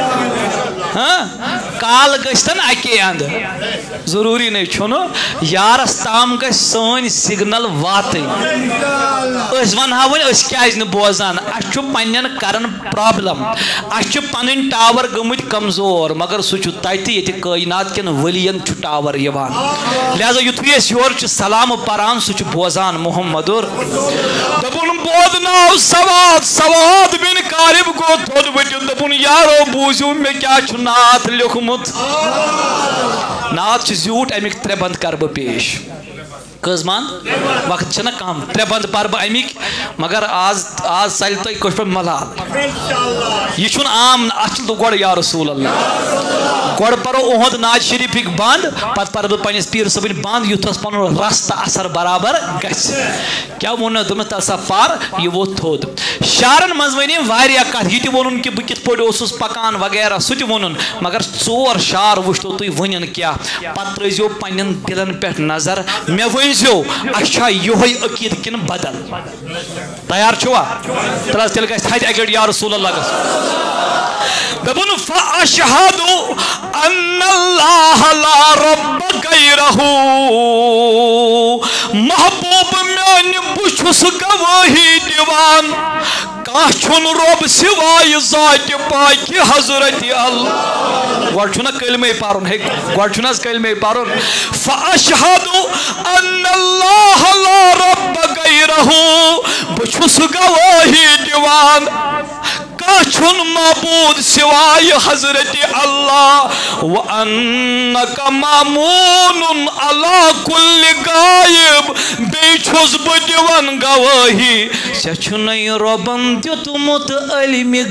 کال گژھتن اکی اند ضروری نہیں چھُنہ یارس تام گژھِ سٲنۍ سگنل واتٕنۍ أسۍ ونہا وۄنۍ أسۍ کیازِ نہٕ بوزان اَسہِ چھُ پننٮ۪ن کرن پرابلم اَسہِ چھِ پنٕنۍ ٹاور گٔمٕتۍ کمزور مگر سُہ چھُ تتہِ ییٚتہِ کٲینات کٮ۪ن ؤلین چھُ ٹاور یِوان لہذا یُتھُے أسۍ یورٕ چھِ سلام پران سُہ چھُ بوزان محمدُر دپُن بوزناو سواد بن کارب گوٚو تھوٚد ؤتِتھ دوٚپُن یارو بوٗزِو مےٚ کیٛاہ چھُ نعت لیوٚکھمُت نعت چھِ زیوٗٹھ امیِکۍ 3 بند کرٕ بہٕ پیش کٔژ بند وقت چھنہ کم 3 بند پر بہٕ امیِکۍ مگر آز ژلہِ تۄہہِ کٲشِر پٲٹھۍ ملال یہ چھُنہٕ عام اتھ چھُ گۄڈٕ یا رسول اللہ گۄڈٕ پرو اُہُنٛد نعت شریٖفٕکۍ بند پتہٕ پرٕ بہٕ پننِس پیٖر صٲبٕنۍ بند یُتھ پنُن رس تہٕ اثر برابر گژھِ کیٛاہ ووٚن دوٚپمَس تسا پر یہِ ووٚتھ تھوٚد شعرن منٛز ؤنِم واریاہ کتھ یہِ تہِ ووٚنُن کہِ بہٕ کِتھ پٲٹھۍ اوسُس پکان وغیرہ سُہ تہِ ووٚنُن مگر 4 شعر وٕچھتو تُہۍ وٕنِن کیٛاہ پتہٕ ترٲیزیو پننٮ۪ن دلن پٮ۪ٹھ نظر مےٚ ؤنۍزیو اَسہِ چھا یِہوٚے عقیٖدٕ کِنہٕ بدل تیار چھُوا تیٚلہِ حظ تیٚلہِ گژھِ تھدِ اکہِ لٹہِ یا رسول اللہ گژھُن دپُن فاشہد ان اللہ لا رب غیرہ محبوب میانہِ بہٕ چھُس گوٲہی دِوان کانٛہہ چھُنہٕ رۄب سوایہِ ذاتہِ پاکہِ حضرت اللہ گۄڈٕ چھُنہ کلمے پرُن گۄڈٕ چھُنہٕ حظ کلمے پرُن فاشہد ان اللہ لا رب غیرہ بہٕ چھُس گوٲہی دِوان کانٛہہ چھُنہٕ معبوٗد سوایہِ حضرت اللہ وانک ماموٗنٌ علی کُلہِ غایب بیٚیہِ چھُس بہٕ دِوان گوٲہی ژےٚ چھُنَے رۄبن دیُتمُت علمِ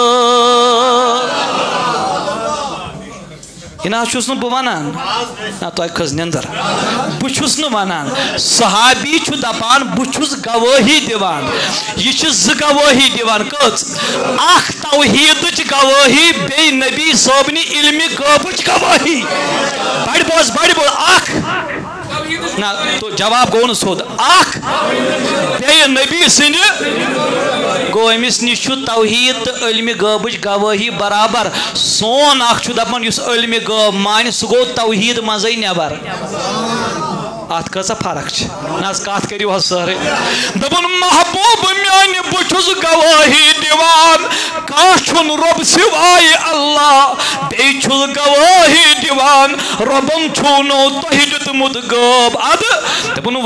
غٲب یہ نہ چھُس نہٕ بہٕ ونان نہ تۄہہِ کھٔژ نِندٕر بہٕ چھُس نہٕ ونان صحابی چھُ دپان بہٕ چھُس گوٲہی دِوان یہِ چھِ 2 گوٲہی دِوان کٔژ اکھ توحیٖدٕچ گوٲہی بیٚیہِ نبی صٲبنہِ علمِ غٲبٕچ گوٲہی بڑِ بوز اکھ نہ تو جواب گوٚو نہٕ سیوٚد اکھ بیٚیہِ نبی سٕنٛدِ گوٚو أمِس نِش چھُ توحیٖد تہٕ علمِ غٲبٕچ گوٲہی برابر سون اکھ چھُ دپان یُس علمِ غٲب مانہِ سُہ گوٚو توحیٖد منٛزٕے نٮ۪بر اتھ کۭژاہ فرق چھِ نہ حظ کتھ کٔرِو حظ سٲرٕے دپُن محبوب میانہِ بہٕ چھُس گوٲہی دِوان کانٛہہ چھُنہٕ رۄب سوایہِ اللہ بیٚیہِ چھُس گوٲہی دِوان رۄبن چھُنو تۄہہِ دیُتمُت غٲب ادٕ دپُن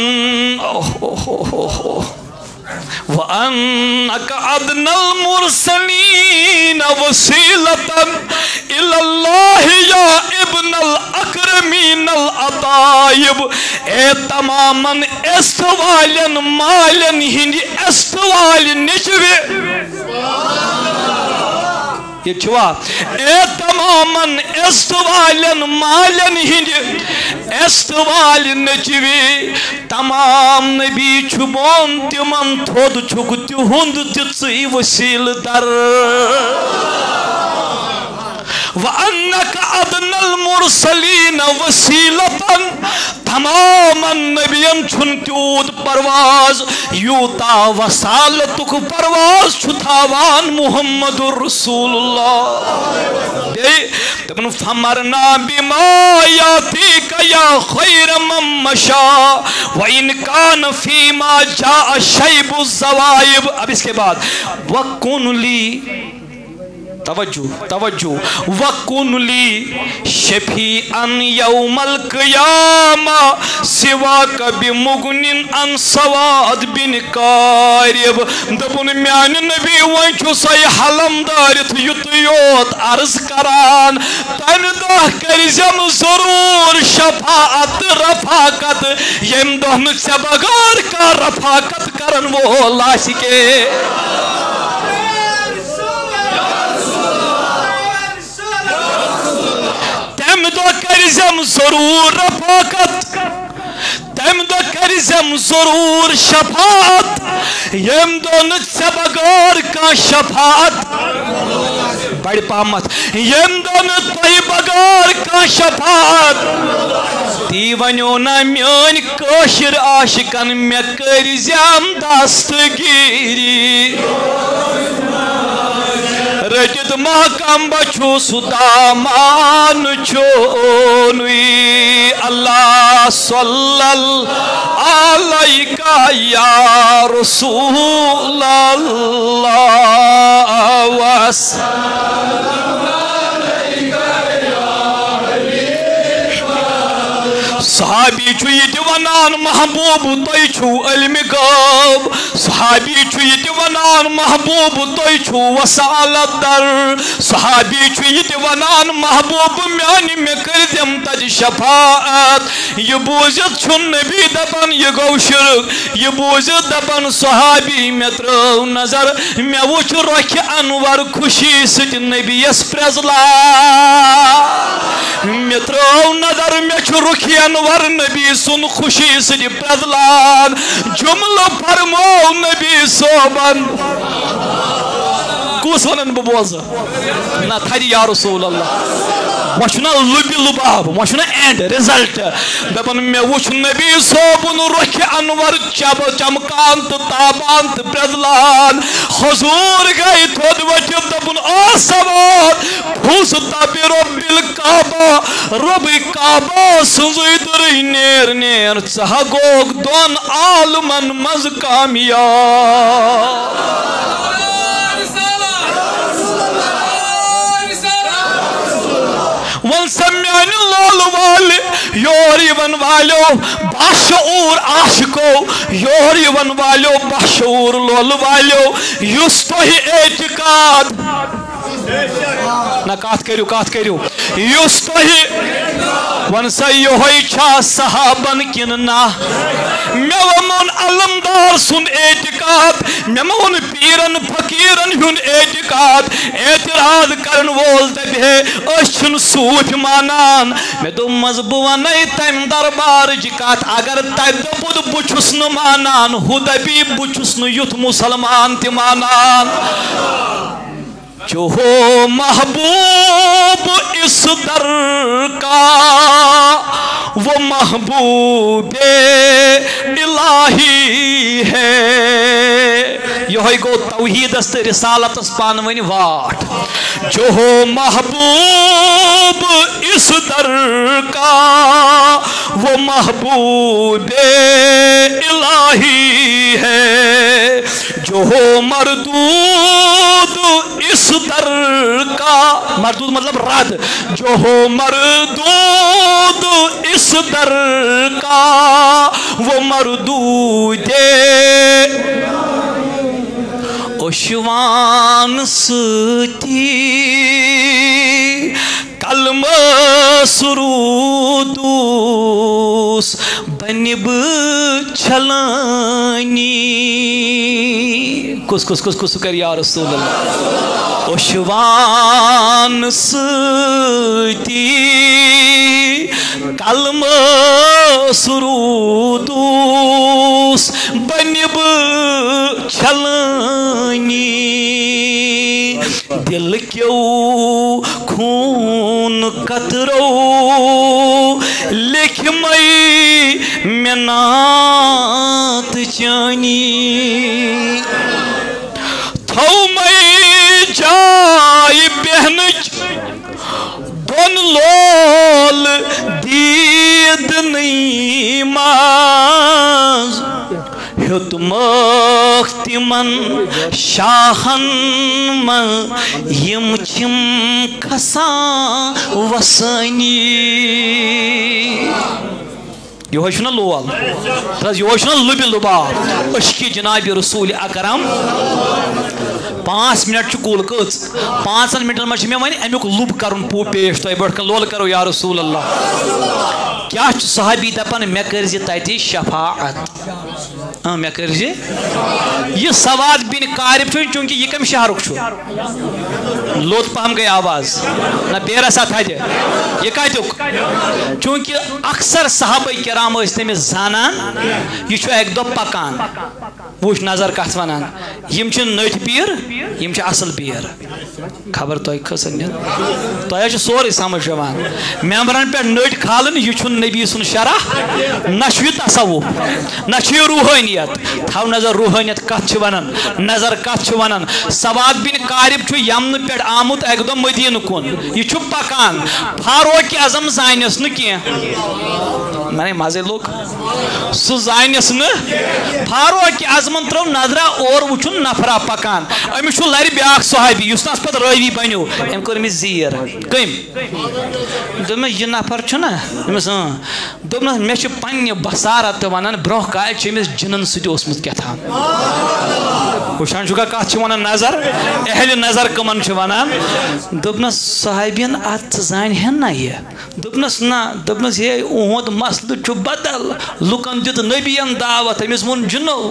وَأَنَّكَ أَدْنَى الْمُرْسَلِينَ وَسِيلَةً إِلَى اللَّهِ يَا ابْنَ الْأَكْرَمِينَ الْأَطَائِبِ اے تماماً استوالن مالن ہندی استوال نچوے یہ چھوا اے تماماً استوالن مالن ہندی استوال نچوے تمام نبی چھبون تمن تھود چھک تہند تِژٕے وسیل در وَأَنَّكَ أَدْنَى الْمُرْسَلِينَ وَسِيلَةً تمام نبیَن چھُن تیوٗت پرواز یوٗتا وسالتُک پرواز چھُ تھاوان محمد رسول اللہ بیٚیہِ دپُن فَمَرْنَا بِمَا یَأْتِیکَ یا خَیْرَ مَن مَشَا وَإِنْ کَانَ فِی مَا جَاءَ شَیْبُ الزَّوَائِب اب اس کے بعد وَکُن لی توجہ وَقُنْ لِي شَفِيعًا يَوْمَ الْقِيَامَةِ سِوَاكَ بِمُغْنٍ عَنْ سَوَادْ بِنْ قَارِب دَپُن میانہِ نبی وۄنۍ چھُ سَے حلم دٲرِتھ یُتُے یوت عرض کران تَمہِ دۄہ کٔرزٮ۪م ضروٗر شفاعت رفاقت ییٚمہِ دۄہ نہٕ ژےٚ بغٲر کانٛہہ رفاقت کرن وول آسہِ کے تَمہِ دۄہ کٔرزٮ۪م ضروٗر رفاقت تَمہِ دۄہ کٔرزٮ۪م ضروٗر شفاعت ییٚمہِ دۄہ نہٕ ژےٚ بغٲر کانٛہہ شفاعت بڑِ پہمتھ ییٚمہِ دۄہ نہٕ تۄہہِ بغٲر کانٛہہ شفاعت تی ونیو نا میٲنۍ کٲشِر عاشقن مےٚ کٔرزٮ۪م دستگیٖری رٔٹِتھ محکم بچھو سُہ دامان چونُے اللہ صلی علیکہ یا رسول اللہ صحابی چھُ یہِ تہِ ونان محبوب تُہۍ چھُو علمِ غٲب صحابی چھُ یہِ تہِ ونان محبوب تُہۍ چھُو وسالت در صحابی چھُ یہِ تہِ ونان محبوب میانہِ مےٚ کٔرزٮ۪م تَتہِ شفاعت یہِ بوٗزِتھ چھُ نبی دپان یہِ گوٚو شرک یہِ بوٗزِتھ دپان صحابی مےٚ ترٲو نظر مےٚ وُچھ رۄکھِ انور خوشی سۭتۍ نبیَس پرٛزلان مےٚ ترٲو نظر مےٚ چھُ رُخِ انور نبی سُنٛد خوشی سۭتۍ پرٛزلان جملہٕ فرموو نبی صٲبن کُس ونان بہٕ بوزٕ نہ تھدِ یا رسول اللہ وۄنۍ چھُنہ لُبہِ لُباب وۄنۍ چھُنہ اینڈ رِزلٹ دپان مےٚ وُچھ نبی صٲبُن رۄخِ انور چمکان تہٕ تابان تہٕ پرٛزلان حضوٗر گٔے تھوٚد ؤتھِتھ دوٚپُن آ سواد فُس تبہِ رۄبِل کعبہ رۄبٕے کعبہ سٕنٛزٕے دٕرٕے نیر نیر ژٕ ہا گوکھ دۄن عالمن منٛز کامیاب ون سا میانہِ لولہٕ والہِ یور یِوان والیو باشعوٗر عاشقو یور یِوان والیو باشعوٗر لولہٕ والیو یُس تۄہہِ اعتقاد نہ کتھ کٔرِو یُس تۄہہِ ون سا یِہوے چھا صحابن کِنہٕ نہ مےٚ ووٚن علمدار سُنٛد اعتقاد مےٚ مہ ووٚن پیٖرن فقیٖرن ہُنٛد اعتقاد اعتراض کرن وول دپہِ ہے أسۍ چھِنہٕ صوٗفۍ مانان مےٚ دوٚپمس بہٕ ونے تمہِ دربارٕچ کتھ اگر تتہِ دوٚپُت بہٕ چھُس نہٕ مانان ہُہ دپی بہٕ چھُس نہٕ یُتھ مُسلمان تہِ مانان جو ہو محبوب اس در کا وہ محبوب الہی ہے یہ گو توحیدس تہٕ رسالتس پانونۍ واٹھ جو ہو محبوب اس در کا وہ محبوب الہی ہے جو ہو مردود اس در کا مردود مطلب رد جو ہو مردود اس در کا وہ مردود اوشوان ستی کلمہ سرودوس بنب چھلانی کس کر یا رسول اللہ اوشوان ستی کلمہ سرودوس بنب چھلانی دل کیوں خون قطرو لکھ مئی منات چانی تھو مئی جائی بہنچ دون لول دید نہیں ماز ہیت مختی یمن شاہن من یم چھم کھسان وسانی یہ چھنا لول یہ چھنا لبِ لباب عشقِ جناب رسول اکرم 5 منٹ کل کچ 5 منٹن مجھ میں ون امیک لب کرن پو پیش تو بڑھ کن لول کرو یا رسول اللہ کیا صحابی دپان مے کرزِ تتی شفاعت مے کرزِ یہ سواد بن کارب چونکہ یہ کم شہرک لوت پہم گئی آواز نہ بیرا سا تھا یہ کتک چونکہ اکثر صحابہ کرام اس تمس زانان یہ ایک دو پکان وچ نظر کت ونان یم چھ نٹ پیر یم چھ اصل پیر خبر تہ کھسن تہ سوری سمجھ یوان ممبرن پہ نٹ کھالن یہ چھ نبی سن شرح نہ تصوف نہ روحانیت تھو نظر روحانیت کت چھ ونان نظر کت چھ ونان سواد بن کارب چھ یمن پہ آمت ایک دم مدین کن یہ چھ پکان فاروق اعظم زانس نا کی میں مزے لوگ سہ زانس نا فاروق اعظمن ترو نظرہ اور وچن نفرا پکان امس چھ لر بیاکھ صحابی اس نس پتہ راوی بنو ام کر امس زیر کم دم یہ نفر چھ نا امس دم مے چھ پنہ بصارت ونان برونہ کال چھ امس جنن سۭتۍ اوسمت کیتھان وچھان چھُکھا کتھ چھ ونان نظر اہل نظر کمن چھ ونان دپنس صحابین ات زانہن نا یہ دپنس نا دپنس یہ اہد مسلہ چھ بدل لکن دت نبیین دعوت امس وون جنو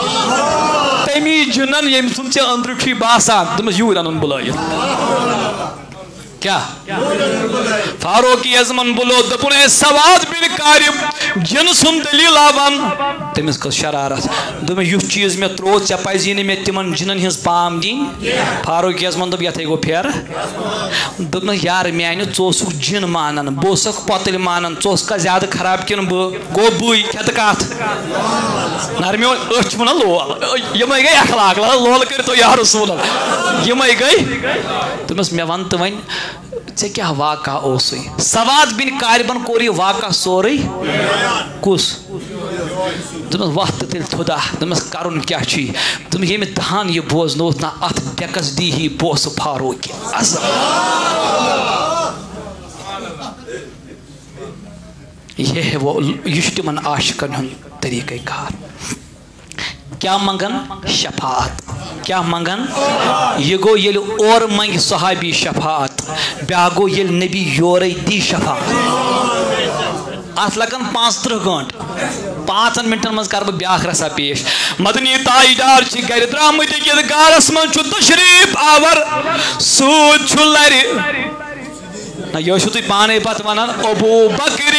تمی جنن یم سن ژے اندر چھ باسان دپنس یور انن بلائیت کیا فاروق اعظمن بلو دپن سواد بن کارب جن سن دلیل آوان تمس کس شرارت دم یھ چیز میں ترو ے پزی میں تمن جنن ہز پام دین فاروق اعظمن دپ یتھے گو پھیر دپن یار میانہ ژوسک جن مانن بوسک پتل مانن ژوس کا زیادہ خراب کن بہ گو بوئی کھت کات نرمیو اچ من لول یمے گئی اخلاق لول کر تو یا رسول اللہ یمے گئی تمس میں ون تو ون ے کیا واقعہ اوسے سواد بن کاربن کور یہ واقعہ سوری کس دمس وقت تیل تھودا دمس کرن کیا چھی دم یہ میں دہان یہ بوز نوت نا ات ڈیکس دی ہی بوس فاروق اعظم یہ ہے وہ یشتمن عاشقن ہن طریقہ کار کیا منگن شفاعت کیا منگن یہ گو یل اور منگ صحابی شفاعت بیا گو یل نبی یوری دی شفاعت ات لگن 35 گھنٹ 5 منٹن مز کر بہ بیاکھ رسا پیش مدنی تاجدار چھ گر درامت کت گارس من چھ تشریف آور سود چھ لر یہ تھی پانے پتہ ونان ابو بکر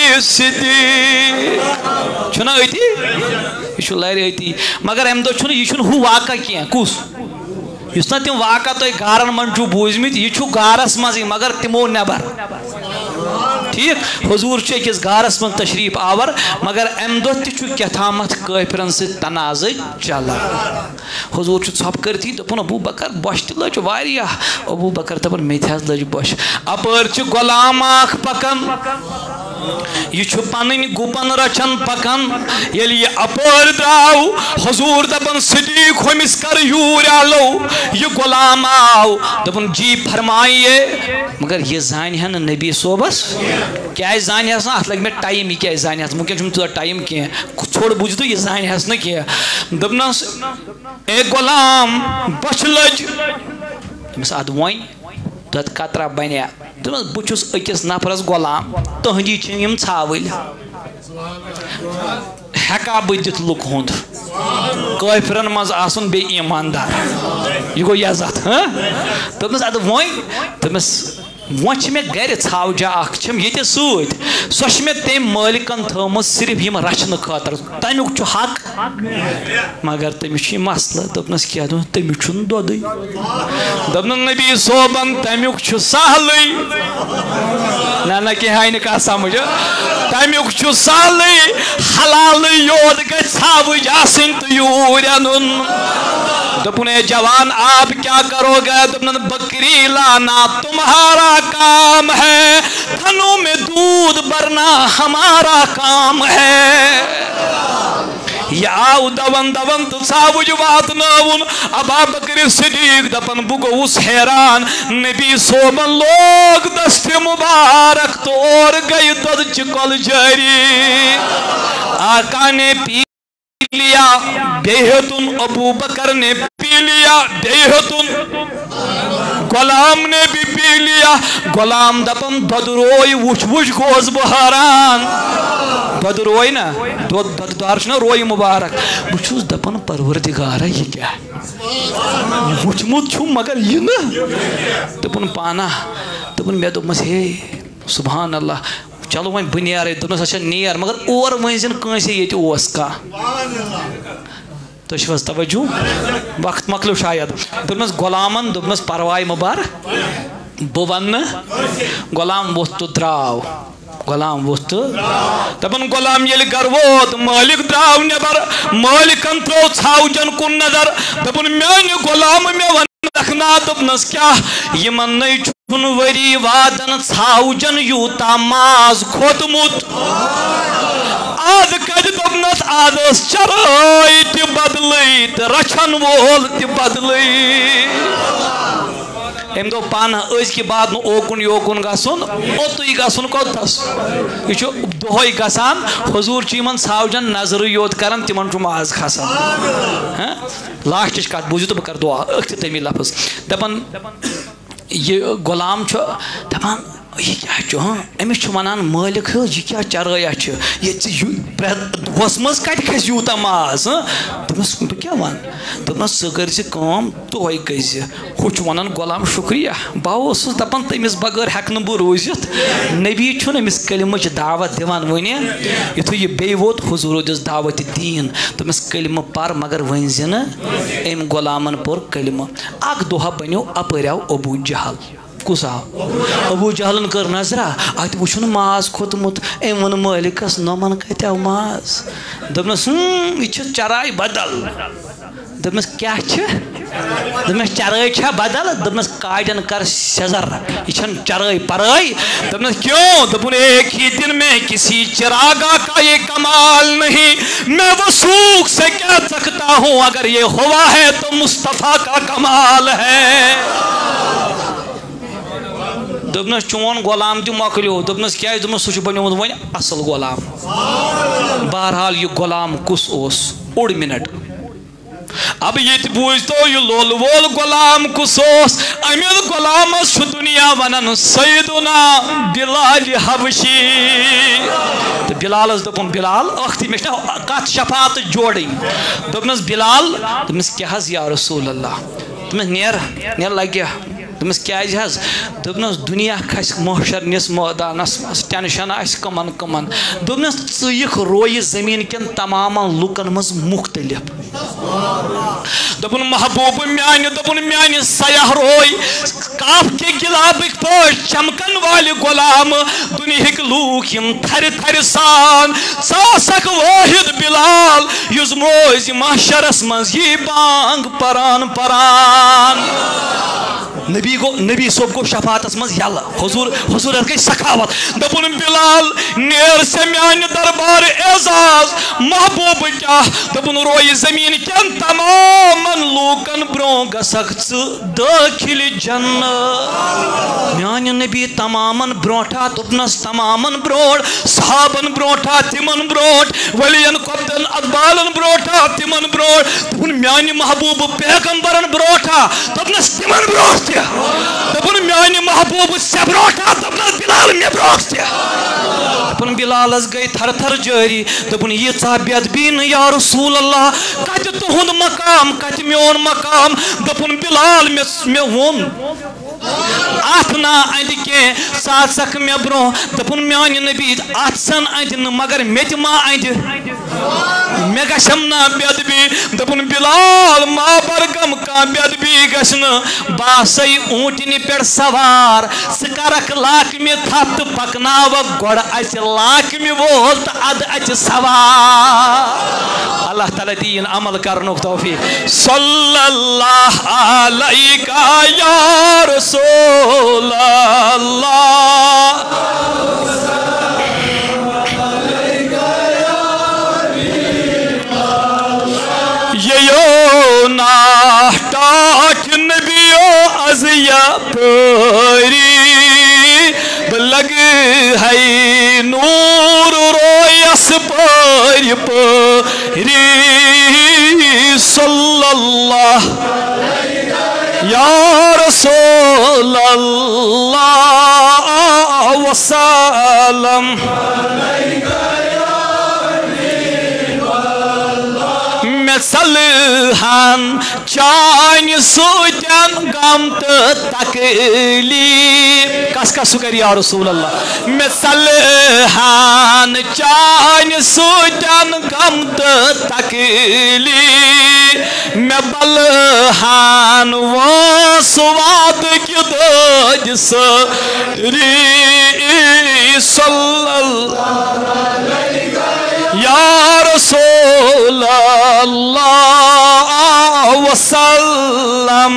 صدیق چھنا اتی یہ لر اتی مگر ام دہ یہ ہو واقع کی کس اس نا تم واقع تھی گارن من چھو بوزمت یہ گارس مز مگر تمو نبر ٹھیک حضور اکس گارس من تشریف آور مگر ام دہ تہ کیتھامت کافرن سے تنازع چلان حضور ژھپ کرتی دپن ابو بکر بوش تہ لج واریاہ ابو بکر دپن مے تہ لج بوش اپر چھ غلام اخ پکن یہ پن گپن رچن پکن یل یہ اپر درو حضور دپن صدیق ہمس کر یور آلو یہ غلام آو دپن جی فرمائیے مگر یہ زانہ نبی صوبس کیا زانہ ات لگ میں ٹائم یہ کیا زانہ ممکن تیوتہ ٹائم کی چھوڑ بوجھ تو یہ زانہ نا کی دپنس اے غلام بچ لج امس اد ون دت قطرہ بنیا دپنس بچس اکس نفرس غلام تہندی یم ژھاول ہیکا بہ دت لک ہند کافرن مز آسن بے ایماندار یہ گو یزت دپنس اد ون دپنس وچ میں گر ژھاوجا اخ چھم یہ ست سو میں تم مالکن تھومت صرف یم رچن خاطر تمیک حق مگر تمس مسئلہ دپنس کیا تمس چھ دودی دپن نبی صوبن تمیک سہل نہ کہین کا سمجھ تمیک سہل حلال یوت گھ ژھاوج آسن تو یور ان دپن اے جوان آپ کیا کرو گے دپن بکری لانا تمہارا کام ہے تھنوں میں دودھ بھرنا ہمارا کام ہے یہ آو دون دون تو ثاوج واتناون ابا بکر صدیق دپن بہ گوس حیران نبی صوبن لوگ دست مبارک تو اور گئی دد چکل جاری آقا نے پی لیا بیہتن ابو بکر نے پی لیا بیہتن غلام نے بھی پی لیا غلام دپن دد روئی وچ وچ گوز بہاران دد روئی نا دد دار چھنا روئی مبارک بچوز دپن پروردگارہ یہ کیا ہے وچمت چھو مگر یہ نا دپن پانا دپن میں دپمس ہے سبحان اللہ چلو وہیں بنیار ہے دپنس اچھا نیر مگر اور ونزن کنسی یہ تی اوس کا تو شوز توجہ وقت مکلو شاید دپنس غلامن دپنس پروائی مبارک بون غلام ووت تو دراو غلام ووت دپن غلام یل گر ووت مالک دراو نبر مالکن ترو ژھاوجن کن نظر دپن میانہ غلام مے ون رکھنا دپنس کیا یمن نئی چھن وری وادن ژھاوجن یوتا ماز کھوتمت آد کج دپنس آدس چرائی تی بدلئی تی رچھن وول تی بدلئی ام دو پانا از کی بعد نو اوکن یوکن گسن اوتوی گسن کوتس یہ دہوئی گسان حضور چیمن ژھاوجن نظر یوت کرن تمن چھ ماز کھسان لاسٹچ کت بوزیو تو بہ کر دعا اخت تمی لفظ دپن یہ غلام چھ دپان یہ کیا چھو ہاں امس چھو ونان مالک یہ کیا چرٲیا چھ یہ دۄہس منٛز کتہِ کھسہِ یوٗتاہ ماز دپنس بہٕ کیٛاہ ون دپنس ژٕ کٔرۍ زِ کٲم دۄہے گٔے زِ ہُہ چھُ ونان غلام شُکریہ بہٕ اوسُس دپان تٔمِس بغٲر ہٮ۪کہٕ نہٕ بہٕ روٗزِتھ نبی چھُنہٕ أمِس کلمٕچ دعوت دِوان وٕنہِ یُتھُے یہِ بیٚیہِ ووت حضوٗرو دِژ دعوتِ دیٖن دوٚپمس کلمہٕ پر مگر ؤنۍ زِ نہٕ أمۍ غلامن پوٚر کلمہٕ اکھ دۄہا بنیو اپٲرۍ آو ابوٗ جہل کس آو ابو جہلن کر نظرہ ات وچھن ماز کھوتمت ام ون مالکس نمن کت آو ماز دپنس یہ چرائی بدل دپنس کیا دپنس چرائی چھا بدل دپنس کاجن کر سزر یہ چرائی پرائی دپنس کیوں دپن ایک ہی دن میں کسی چراغا کا یہ کمال نہیں میں وثوق سے کہہ سکتا ہوں اگر یہ ہوا ہے تو مصطفیٰ کا کمال ہے دپنس چون غلام تہ مکلیو دپنس کیا دپنس سہ بنیومت ون اصل غلام بہرحال یہ غلام کس اوس اوڑ منٹ اب یہ بوجھتو یہ لول وول غلام کس اوس امید غلامس چھ دنیا ونان سیدنا بلال حبشی تو بلالس دپن بلال اختی میں کت شفاعت جوڑی دپنس بلال دپنس کیا حض یا رسول اللہ دپنس نیر لگیا دپنس کیاز حض دپنس دنیا کھس محشر نس میدانس مز ٹینشن آس کمن کمن دپنس ژیک روی زمین کن تمام لکن مز مختلف دپن محبوب میانہ دپن میانہ سیاح روی کاف کے گلابک پاش چمکن والے غلام دنہک لوک یم تھر تھر سان ژاسک واحد بلال یس روز محشرس مز یہ بانگ پران پران نبی صوب کو شفاعتس مز یل حضور گئی سخاوت دپن بلال نیر سے میان دربار اعزاز محبوب کیا دپن روی زمین کن تمام لوکن برو گسک داخل جنت میان نبی تمامن بروٹا دپنس تمامن بروٹ صحابن بروٹا تمن بروٹ ولین قبدن ادبالن بروٹا تمن بروٹ دپن میان محبوب پیغمبرن بروٹا دپنس تمن بروٹ دپن میانہ محبوب سے بروٹا دپنس بلال مے بروٹ دپن بلالس گئی تھر تھر جاری دپن یہ بید بین یا رسول اللہ کت تہند مقام کت میون مقام دپن بلال مے ون اتنا اند کی ساتھ سک مے برو دپن میانہ نبی ات سن اند مگر مت ما اند مے گشم نا بید بی دپن بلال ما برگم کا بید بی گشن باسی اونٹنی پہ سوار سکرک لاکمی تھپ پکناو گوڑ اچ لاکمی وول تو اد اچ سوار اللہ تعالیٰ دین عمل کرنک توفیق صلی اللہ علیہ یا رسول اللہ پری بلگ ہے نور رویس پری پری صلی اللہ یا رسول اللہ وسلم میں صلحان چان سوچن غم تکلیف کس کس سکر یا رسول اللہ میں صلحان چان سوچن غم تکلیف میں بلحان واسوات کی دج سری صلی اللہ یا رسول اللہ وسلم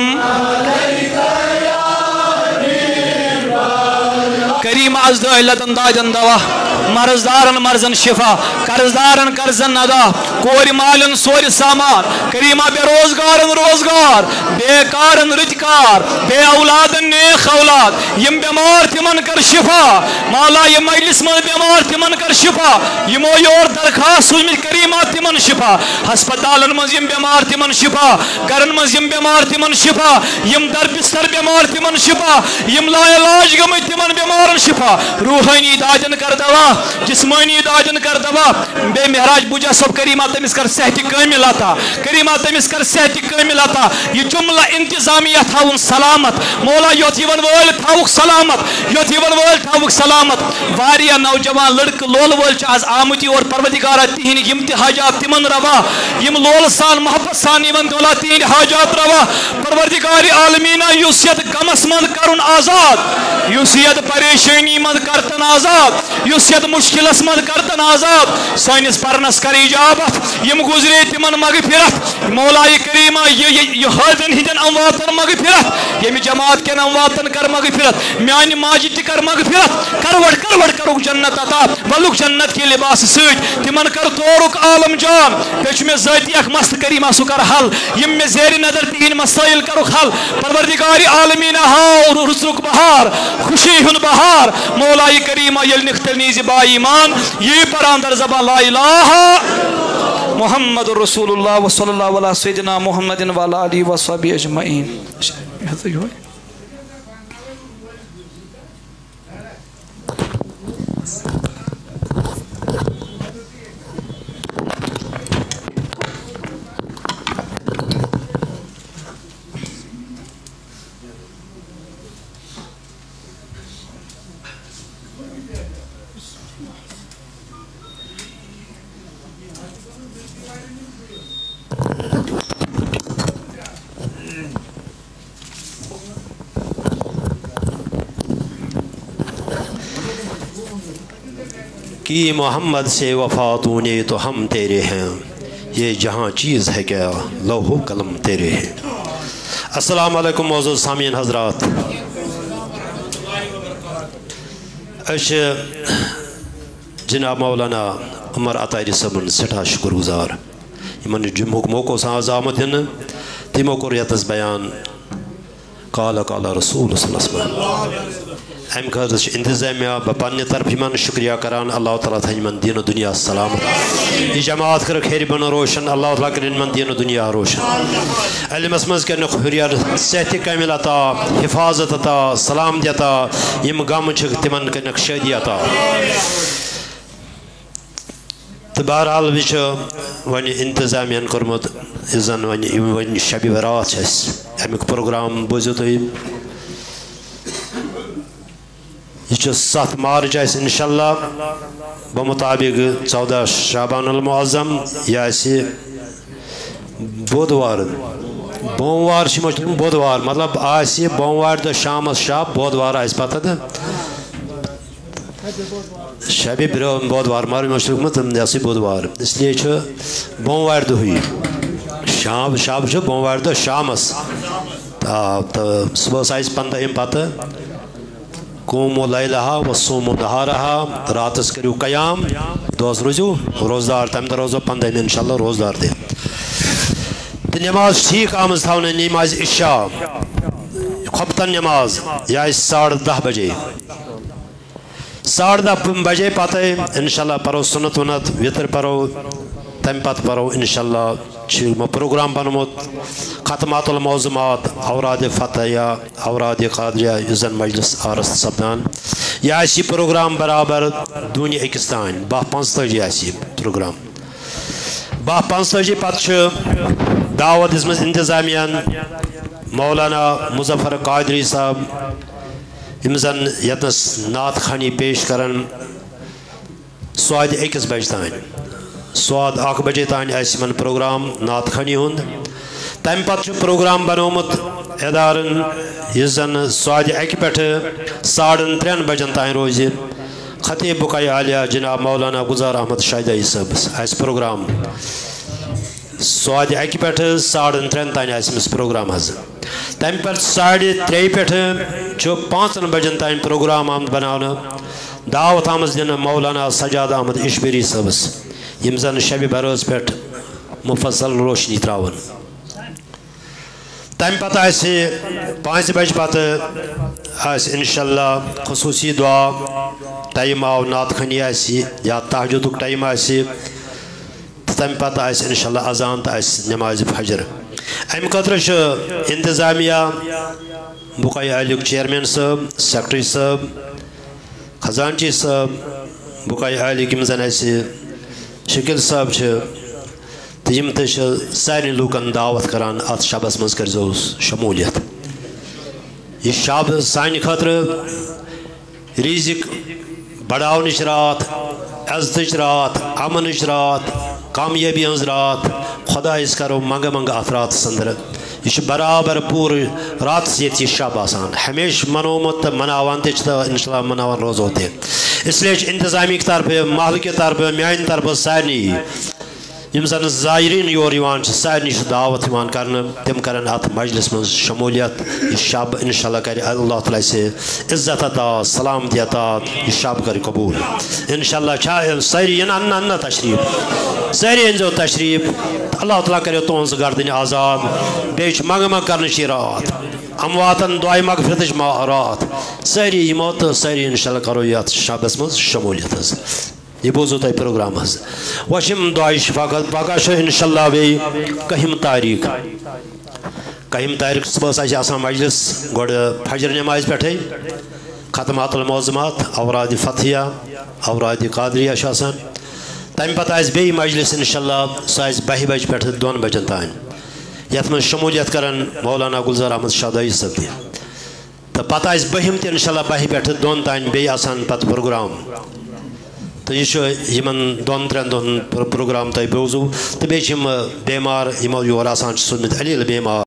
کریم از دعلتن داجن دوا مرزدارن مرزن شفا قرضدارن قرضن ادا کور مالن سور سامان کریمہ بے روزگارن روزگار بے کارن رتکار بے اولادن نیک اولاد یم بیمار تمن کر شفا مولا یم مجلس من بیمار تمن کر شفا یمو یور درخواست سوزمت کریمہ تمن شفا ہسپتالن من یم بیمار تمن شفا گرن من یم بیمار تمن شفا یم در بستر بیمار تمن شفا یم لا علاج گمت تمن بیمارن شفا روحانی داجن کر دوا جسمانی داجن کر دوا بے مہراج بوجا سب کریمہ تمس کر صحت کامل عطا کریمہ تمس کر صحت کامل عطا یہ جملہ انتظامیہ تھاون سلامت مولا یوت یون وول تھاوک سلامت یوت یون وول تھاوک سلامت واریہ نوجوان لڑک لول وول چھ آز آمتی اور پروردگارہ تہن یم تہ حاجات تمن روا یم لول سان محبت سان یمن مولا تہن حاجات روا پروردگار عالمینہ یوسیت غمس من کرن آزاد یوسیت پریشانی من کرتن آزاد یوسیت مشکلس من کرتن آزاد سانس پرنس کر اجابت یم گزرے تمن مغفرت مولا کریمہ یہ حاضرن ہندن امواتن مغفرت یم جماعت کن امواتن کر مغفرت میانی ماجد تہ کر مغفرت کروڑ کرو جنت عطا ولک جنت کی لباس سۭتۍ تمن کر تورک عالم جان بیچ میں ذاتی اخ مست کریمہ سو کر حل یم میں زیر نظر تہن مسائل کرو حل پروردگار عالمین ہاو رزق بہار خوشی ہن بہار مولا کریمہ یل نختلنی زبا ایمان یہ پران در زبان لا الہ محمد رسول اللہ وصلی اللہ علیہ سیدنا محمد وعلی آلہ وصحبہ اجمعین کہ محمد سے وفاتوں نے تو ہم تیرے ہیں یہ جہاں چیز ہے کیا لوح و قلم تیرے ہیں السلام علیکم معزز سامعین حضرات جناب مولانا عمر عطاری صاحبن سٹھا شکر گزار یمن جمعہ موقع ساز آمد دن تیمو کو ریتس بیان قال رسول صلی اللہ علیہ وسلم ام خاطر انتظامیہ بپنہ طرف یمن شکریہ کران اللہ تعالیٰ تھا یمن دین و دنیا سلامت یہ جماعت کر خیر بن روشن اللہ تعالیٰ کر یمن دین و دنیا روشن علمس مز کرن حریت صحت کامل عطا حفاظت عطا سلامتی عطا یم غم چھ تمن کرن شادی عطا تو بہرحال وچ ون انتظامیہ کورمت زن ون شب برات امیک پروگرام بوزو تھی یہ 7 مارچ انشاءاللہ بمطابق 14 شعبان المعظم یہ بودوار بوموار بودوار مطلب بوموار دہ شام شب بودوار پتہ شب برو بودوار مار مشرق یہ بودوار اس لیے بوموار دہی شام شب بوموار دہ شامس تو صبح 15 پتہ قوموا لیلہا وصوموا نہارہا راتس کریو قیام دوس روزو روزدار تم دہ روزو 15 انشاءاللہ روزدار دے تو نماز ٹھیک آمز تھا نماز عشاء خفتن نماز یہ 10:30 بجے 10:30 بجے پتہ انشاءاللہ پرو سنت ونت وطر پرو تم پتہ پرو انشاءاللہ پروگرام بنمت ختمات الموضوعات اوراد فتحیہ اوراد قادریہ یزن مجلس آرست سپدان یہ پروگرام برابر دونی اکس تان 12:45 پروگرام 12:45 پتہ دعوت دس انتظامیہ مولانا مظفر قادری صاحب یم زن یتنس نعت خانی پیش کرن سواد 1 بجے تان سواد 1 بجے تان من پروگرام نعت خانی ہند تم پتہ پروگرام بنومت ادارن اس زن سواد 1 پہ 3:30 بجن تان روز خطیب بقائی عالیہ جناب مولانا گزار احمد شاہدائی صاحب پروگرام سواد 1 پہ 3:30 تان پروگرام حض تم پہ 3:30 پہ 5 بجن تان پروگرام آمد بنانا دعوت آمد دن مولانا سجاد احمد اشبری صاحبس یم زن شب بروز پہ مفصل روشنی تراون تم پتہ 5 بجے پتہ انشاءاللہ خصوصی دعا ٹائم آو نعت خنی یا تہجد ٹائم تم پتہ انشاءاللہ اذان تو نماز فجر ام خاطر انتظامیہ بقائی عالیک چیئرمین صاحب سیکرٹری صاحب خزانچی صاحب بقائی عالیک یم زن شکل صاحب تو یم سارے لوکن دعوت کران ات شبس مز کرزو شمولیت یہ شب سانہ خاطر رزق بڑاونچ رات عزتچ رات امنچ رات کامیابی ہز رات خدا اس کرو منگ منگ ات رات اندر یہ برابر پور رات یہ شب آسان ہمیشہ منومت مناوان انشاءاللہ مناوان روزو تہ اس لیے انتظامی کی طرف محل کی طرف میان طرف سارنی یم زن زائرین یور یوان سارنی دعوت یوان کرنا تم کرن ات مجلس من شمولیت یہ شب انشاءاللہ کر اللہ تعالی سے عزت عطا سلامتی عطا یہ شب کر قبول انشاءاللہ ساری ان تشریف ساری انزو تشریف اللہ تعالی کرے تہذ گردن آزاد بیچ منگ منگ کرنچ رات امواتن دعائے مغفرتچ رات ساری یمو تو ساری انشاءاللہ کرو یہ شبس من شمولیت یہ بوزو تھی پروگرام وشم دعائی شفاقت پگہ انشاءاللہ بی 1 تاریخ 1 تاریخ صبح آسان مجلس گوڑ فجر نماز پہ ختمات الموضوعات اوراد فتحیہ اوراد قادریہ آسان تم پتہ بی مجلس انشاءاللہ سہ 12 بجے پہ 2 بجن تان یت من شمولیت کرن مولانا گلزار احمد شاہدائی صاحب تو پتہ 12 تہ انشاءاللہ 12 پہ 2 تان بی آسان پتہ پروگرام تو یہ 2-3 دن پروگرام تھی بوزو تو بیمار یمو یور آسان سوزمت علیل بیمار